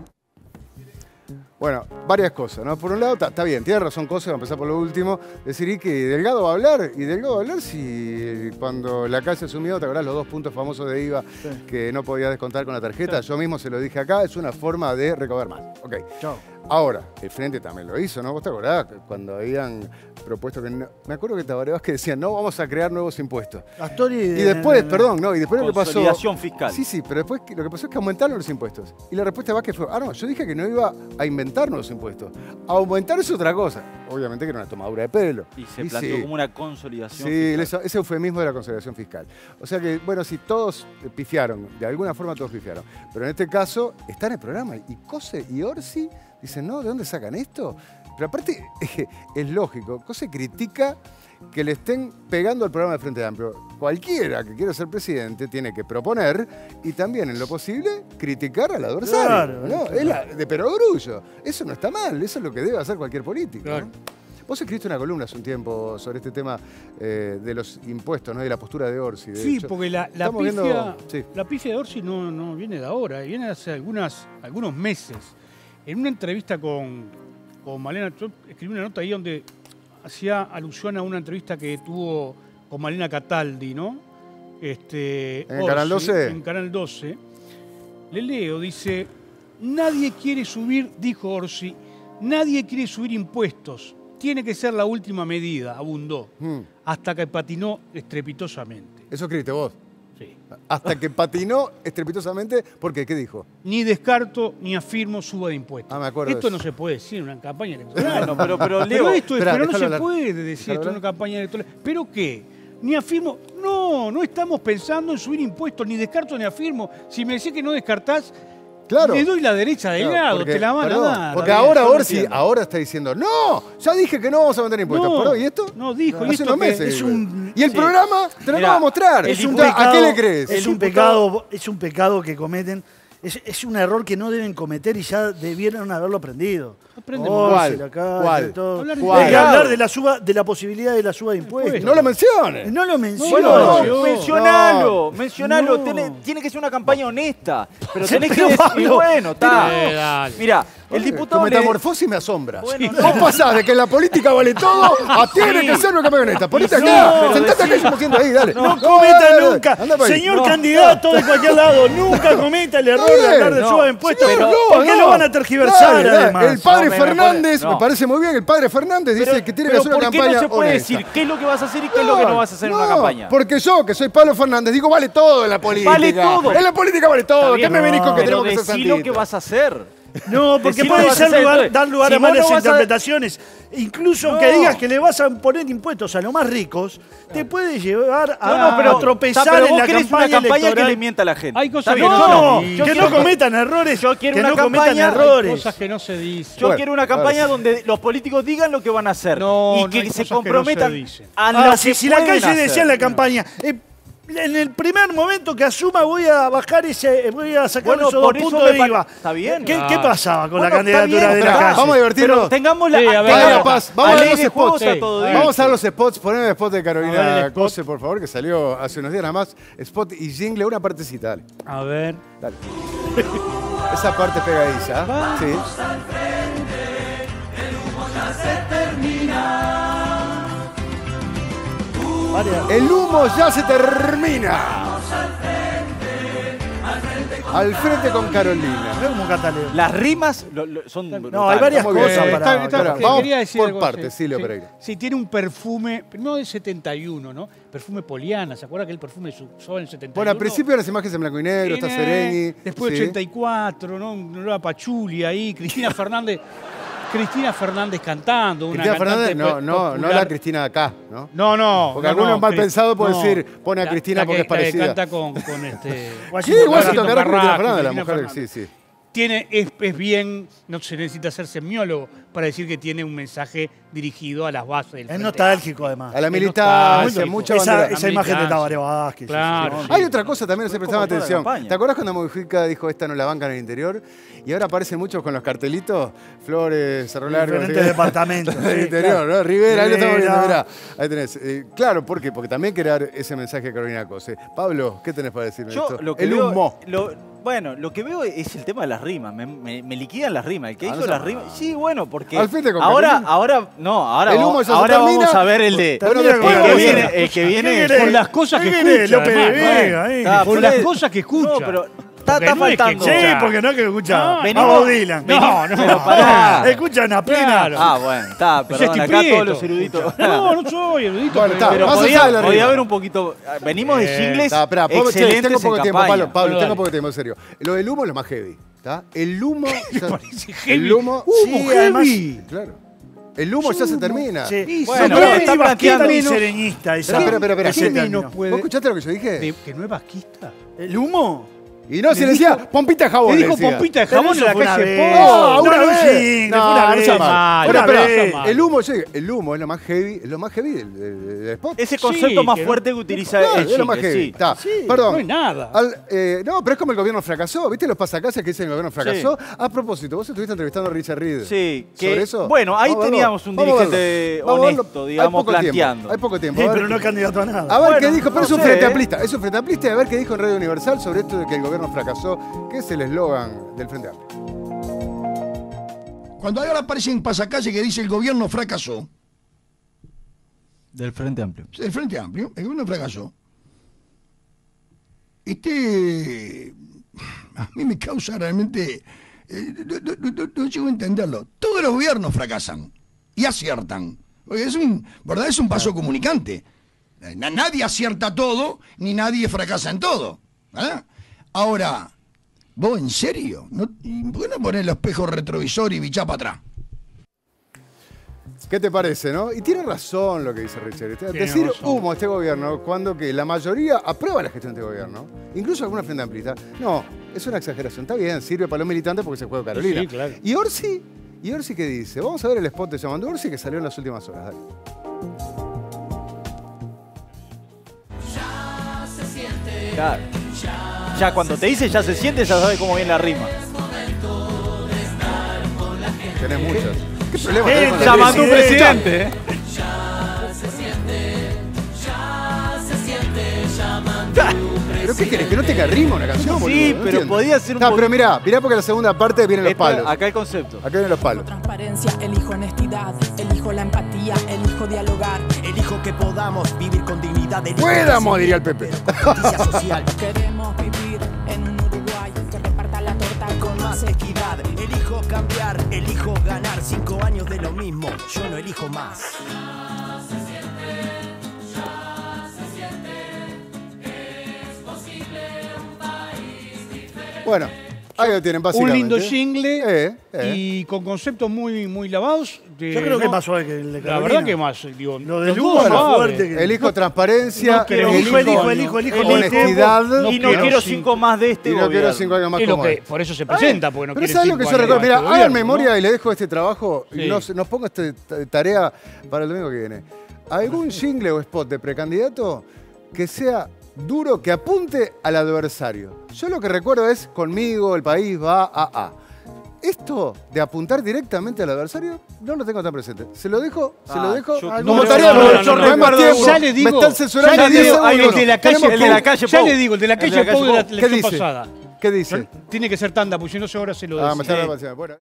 Bueno, varias cosas, ¿no? Por un lado, está bien, tiene razón Cose, va a empezar por lo último, decir que Delgado va a hablar, y Delgado va a hablar si cuando la calle asumió, ¿te acordás los dos puntos famosos de I V A sí. que no podía descontar con la tarjeta? Sí. Yo mismo se lo dije acá, es una forma de recaudar más. Ok. Chao. Ahora, el Frente también lo hizo, ¿no? ¿Vos te acordás cuando habían propuesto que no, me acuerdo que Tabaré Vázquez decía, no vamos a crear nuevos impuestos.
Astori
y después, de, perdón, no, y después lo que pasó...
Consolidación fiscal.
Sí, sí, pero después lo que pasó es que aumentaron los impuestos. Y la respuesta de Vázquez fue, ah, no, yo dije que no iba a inventar nuevos impuestos. Aumentar es otra cosa. Obviamente que era una tomadura de pelo.
Y se y planteó sí. como una consolidación
sí,
fiscal.
Sí, ese eufemismo de la consolidación fiscal. O sea que, bueno, si todos pifiaron, de alguna forma todos pifiaron. Pero en este caso, está en el programa. Y Cose y Orsi dicen, no, ¿de dónde sacan esto? Pero aparte, es lógico. Cose critica que le estén pegando al programa del Frente Amplio. Cualquiera que quiera ser presidente tiene que proponer y también, en lo posible, criticar al adversario. Claro, ¿no? Claro. Es la, de perogrullo. Eso no está mal, eso es lo que debe hacer cualquier político. Claro. ¿no? Vos escribiste una columna hace un tiempo sobre este tema eh, de los impuestos, ¿no? De la postura de Orsi. De
sí,
hecho.
porque la, la, pifia,
viendo... sí.
la pifia de Orsi no, no viene de ahora, viene de hace algunas, algunos meses. En una entrevista con, con Malena, yo escribí una nota ahí donde hacía alusión a una entrevista que tuvo con Malena Cataldi, ¿no? Este,
¿En Orsi, Canal doce?
En Canal doce. Le leo, dice, nadie quiere subir, dijo Orsi, nadie quiere subir impuestos. Tiene que ser la última medida, abundó, hmm. hasta que patinó estrepitosamente.
¿Eso escribiste vos?
Sí.
Hasta que patinó estrepitosamente, ¿por qué? ¿Qué dijo?
Ni descarto ni afirmo suba de impuestos.
Ah, me acuerdo.
Esto
de
no se puede decir en una campaña electoral.
No, pero, pero, Leo,
pero esto
espera,
pero no se
hablar.
puede decir esto en una campaña electoral. ¿Pero qué? Ni afirmo. No, no estamos pensando en subir impuestos, ni descarto ni afirmo. Si me decís que no descartás,
claro.
le doy la derecha de
claro,
lado,
porque,
te la van
perdón,
a dar.
Porque ahora Orsi ahora está diciendo, no, ya dije que no vamos a vender impuestos.
No,
¿Pero, ¿y esto?
No, dijo.
Hace
¿y esto
unos meses.
Es un,
y el
sí.
programa te lo
Mirá,
va a mostrar.
Es un
Entonces,
pecado,
¿a qué le crees?
Es un, pecado, es un pecado que cometen. Es, es un error que no deben cometer y ya debieron haberlo aprendido.
Oh, ¿Cuál?
Acá,
¿Cuál?
Todo.
Hablar,
¿Cuál? Hay que hablar de la, suba, de la posibilidad de la suba de impuestos.
No lo menciones.
No lo menciones.
Bueno,
no,
mencionalo,
no.
mencionalo.
No.
Tiene, tiene que ser una campaña honesta. Pero
Sí,
tenés
pero
que decir,
Pablo,
bueno, está.
pero-
Mira, el diputado
Tu
le-
metamorfosis me asombra.
Bueno,
Sí. Vos pasás de que en la política vale todo a tiene
Sí.
que ser una campaña honesta. Ponete
No,
acá,
pero
sentate acá y
decí-
estamos haciendo ahí, dale.
No, cometa
dale, dale.
nunca,
Anda para ahí.
señor
No.
candidato de cualquier lado, nunca cometa el error
Está
de hablar
bien,
de
no.
suba de impuestos.
Señor, no,
¿Por qué
no.
lo van a tergiversar,
Dale, dale.
además?
El padre
No, me- me
Fernández,
pone-
me
no.
parece muy bien, el padre Fernández dice
Pero-
que tiene que
pero
hacer una
¿por qué
campaña
no se puede
honesta?
decir qué es lo que vas a hacer y qué es lo que no vas a hacer en una
no,
campaña?
Porque yo, que soy Pablo Fernández, digo, vale todo en la política.
Vale todo.
En la política vale todo.
Está
¿Qué
bien,
me venís
no,
con que
pero
tenemos que ser
decí lo que
santitos?
vas a hacer.
No, porque
Decí lo que
puede
vas a
ser
hacer.
lugar,
Entonces,
dar lugar
si
a
vos
malas
no vas a-
interpretaciones. Incluso
No.
aunque digas que le vas a poner impuestos a los más ricos, te puede llevar a,
No, no, pero,
a tropezar
está, pero
en
vos
la
querés
campaña,
una campaña
electoral.
que le mienta a la gente.
Hay cosas
Está
que
bien,
no
yo
se
no.
dicen.
Yo
que
quiero-
no cometan errores.
Yo quiero
que
una
no cometan
campaña-
errores.
Cosas que no se dicen.
Yo
Bueno,
quiero una
ahora
campaña
sí.
donde los políticos digan lo que van a hacer
No,
y
no
que
hay
se
cosas que no
comprometan
se dicen.
a lo
Ah,
que
si, si la
pueden
calle decía
hacer.
en la campaña, eh, en el primer momento que asuma voy a bajar ese, voy a sacar
Bueno,
esos
por
dos
eso
puntos
me
de
pa-
I V A.
está bien.
¿Qué,
Ah.
¿Qué pasaba con
Bueno,
la
está
candidatura
bien,
de la
pero-
calle?
Vamos a divertirnos.
Pero tengamos la,
Sí, a ver,
Vamos a
tengamos
la paz. Vamos a
la
ver
ley
los
de juegos
spots.
a
Sí.
todo
Ahí.
Vamos a ver los spots. Poneme el spot de
A ver
Carolina
el spot.
Cose, por favor, que salió hace unos días nada más. Spot y jingle, una partecita, dale.
A ver.
Dale. Esa parte pegadiza. Sí. El humo ya se termina. Al frente con Carolina.
No como Cataleo.
Las rimas lo, lo, son
No,
brutales.
hay varias
Muy bien.
cosas para...
Está- está-
para-
Vamos
quería decir
por
algo,
partes,
sí,
Silvio
sí.
Pereira.
Sí, tiene un perfume, no del setenta y uno, ¿no? Perfume Poliana, ¿se acuerda que el perfume se usó en el setenta y uno?
Bueno, al principio las imágenes en blanco y negro, está
Tiene-
Sereni.
Después
sí.
ochenta y cuatro, ¿no? Nueva Pachuli ahí, Cristina Fernández. Cristina Fernández cantando. Una
Cristina Fernández,
cantante
no, no, no
popular.
la Cristina de acá, ¿no?
No, no.
Porque
no,
algunos
no,
mal
Cri-
pensados pueden
no.
decir, pone a
La-
Cristina
la
porque
que-
es parecida.
La que canta con, con este...
Sí, igual se
Carrasco,
tocará Cristina
Carrasco,
Fernández, la
Cristina
mujer,
Fernández.
sí, sí.
Tiene, es, es bien, no se necesita ser semiólogo para decir que tiene un mensaje dirigido a las bases del
Es
Frente
nostálgico, además.
A la
Es
militancia,
nostálgico.
mucha
Esa,
bandera.
esa imagen de
Militancia.
Tabaré Vázquez.
Claro.
sí, sí.
Hay otra cosa también, no se prestaba
como toda la
atención.
campaña.
¿Te acuerdas cuando Mujica dijo esta no la banca en el interior? Y ahora aparecen muchos con los cartelitos, Flores, Cerro Largo.
Diferentes departamentos.
del
sí,
interior,
claro.
¿no? Rivera, ahí lo estamos viendo,
Rivera.
mirá. Ahí tenés. Eh, claro, ¿por qué? Porque también quería dar ese mensaje a Carolina Cose. Pablo, ¿qué tenés para decirme de
Yo
esto?
lo que
El
veo,
humo.
lo- bueno, lo que veo es el tema de las rimas. Me, me- me liquidan las rimas. El que
Ah, no
hizo
sea
las rimas.
mal.
Sí, bueno, porque.
Al frente con
ahora,
Carolina.
ahora, no, ahora,
El humo
vamos-
ya se
ahora
termina.
vamos a ver el de.
Bueno,
el
después
que
vamos a
viene,
ver.
el que viene.
¿Qué querés?
Con las cosas que
¿Qué querés,
escucha.
López
además,
de
¿no?
Vega, ahí?
Está,
Con
por
las
ahí-
cosas que escucha.
No, pero está,
Porque
está
no es que
faltando.
Sí,
escucha.
porque no que escucha
No,
a
venimos-
Bob Dylan.
No, no.
Pero pará.
Escuchan a plena.
Claro.
Ah, bueno, está, perdón,
Estoy
acá
Prieto.
todos los eruditos.
No, no soy erudito.
Bueno, está.
Pero
Más allá de
podía,
la
podía
rima.
haber un poquito. Venimos de
Eh,
singles
está, esperá, Pablo, che,
excelentes
tengo poco
en
tiempo,
campaña.
Pablo, Pablo,
Bueno,
tengo
dale.
poco tiempo, en serio. Lo del humo es lo más heavy, ¿está? El humo... ya-
parece heavy.
El humo...
Humo
sí,
heavy.
además- claro. El humo ya se termina.
Sí.
Bueno,
No,
pero
pero
está
es
planteando-
basquista y sereñista. esa-
Espera, espera, espera,
ese
espera.
término.
menos puede-
¿Vos escuchaste lo que yo dije?
De- ¿Que no es vasquista?
¿El humo?
Y no, se le decía pompita de jabón.
Le
le
dijo
decía.
pompita de
Pero
jabón en
eso
la
fue una
calle
vez.
Po.
No,
No,
una
no,
vez.
sí,
No,
fue una
no
vez.
sea mal.
Una
Pero,
vez.
espera, el humo, yo digo, el humo es lo más heavy, es lo más heavy del, del- del spot.
Ese concepto
Sí,
más
que no-
fuerte que utiliza
Claro,
el
es lo más
jingle,
heavy.
sí.
Está.
Sí,
Perdón.
no hay nada.
Al- eh, no, pero es como el gobierno fracasó. ¿Viste los pasacasas que dicen el gobierno fracasó? A propósito, vos estuviste entrevistando a Richard Reed.
Sí, que,
¿Sobre eso?
bueno, ahí
Vamos a verlo.
teníamos un
Vamos a
dirigente
verlo. Vamos a verlo.
honesto,
Hay
digamos,
poco tiempo,
planteando.
Hay poco tiempo.
Sí,
A ver,
pero no es candidato a nada.
a ver
Bueno,
qué dijo, pero
no
es un
sé,
frente
¿eh?
amplista. Es un frente amplista y a ver qué dijo en Radio Universal sobre esto de que el gobierno fracasó, que es el eslogan del Frente Amplio.
Cuando ahora aparecen pasacalle que dice el gobierno fracasó,
Del Frente Amplio.
el Frente Amplio, el gobierno fracasó, este, a mí me causa realmente, eh, no, no- no- no llego a entenderlo. Todos los gobiernos fracasan y aciertan, porque es un, ¿verdad? Es un paso comunicante. Na- Nadie acierta todo, ni nadie fracasa en todo, ¿verdad? Ahora, ¿vos en serio? ¿No, y ¿Por qué no ponés el espejo retrovisor y bichá para atrás?
¿Qué te parece, no? Y tiene razón lo que dice Richard.
Tiene
Decir
razón.
humo a este gobierno cuando que la mayoría aprueba la gestión de este gobierno, incluso alguna frente amplista, no, es una exageración. Está bien, sirve para los militantes porque se juega Carolina.
Sí, claro.
¿Y Orsi? ¿Y Orsi qué dice? Vamos a ver el spot de llamando Orsi que salió en las últimas horas. Dale.
Claro. Ya cuando te dice ya se siente, ya sabes cómo viene la rima.
Tenés muchas. ¿Qué problema
Eh,
tenés con la
Llamando a un
presidenta?
presidente, ¿eh?
¿Pero qué querés? ¿Que no tenga rima una canción?
Sí,
boludo? No
pero
entiendo.
podía ser un
No,
poquito-
pero mirá, mirá porque la segunda parte vienen los
Esto-
palos.
acá el concepto.
Acá vienen los palos.
Transparencia, elijo honestidad, elijo la empatía, elijo dialogar, elijo que podamos vivir con dignidad. elijo
¡Puedamos! Diría el Pepe.
justicia social. Queremos vivir en un Uruguay que reparta la torta con más equidad. Elijo cambiar, elijo ganar. Cinco años de lo mismo, yo no elijo más.
Bueno, ahí lo tienen,
Un
básicamente.
lindo jingle
Eh, eh.
y con conceptos muy, muy lavados. de-
Yo creo que
¿no?
más suave que el de
La
Carolina.
verdad que más, digo.
Lo del
los
humo
dos
es más
suaves.
fuerte que-
Elijo transparencia,
no quiero-
Elijo, elijo, elijo, elijo.
honestidad.
Y no quiero cinco más de este
Y no
gobierno.
quiero cinco años más
Es lo
como
que-
él.
por eso se presenta, porque no
Pero
quiere
¿sabes lo que
cinco
yo
años
recuerdo?
más
Mira,
este
hagan
gobierno,
memoria
¿no?
y le dejo este trabajo y
Sí.
nos, nos pongo esta ta- tarea para el domingo que viene. ¿Algún jingle o spot de precandidato que sea duro, que apunte al adversario? Yo lo que recuerdo es conmigo, el país va a A. Esto de apuntar directamente al adversario no lo tengo tan presente. Se lo dejo, se lo
Ah,
dejo.
yo-
como
no,
tarea,
no,
porque
no,
yo
no,
no hay
no,
más
no,
tiempo.
Ya le digo,
Me están censurando
ya le
diez
digo,
segundos.
ay, el de la calle,
Tenemos
el de la
que-
calle
ya
Pou.
le digo, el de la
El de
calle
la calle
Pou de la
Pou.
¿Qué
elección
dice?
pasada.
¿Qué dice?
Tiene que ser tanda, pues si no se ahora se lo
Ah, me
decía.
está Bueno.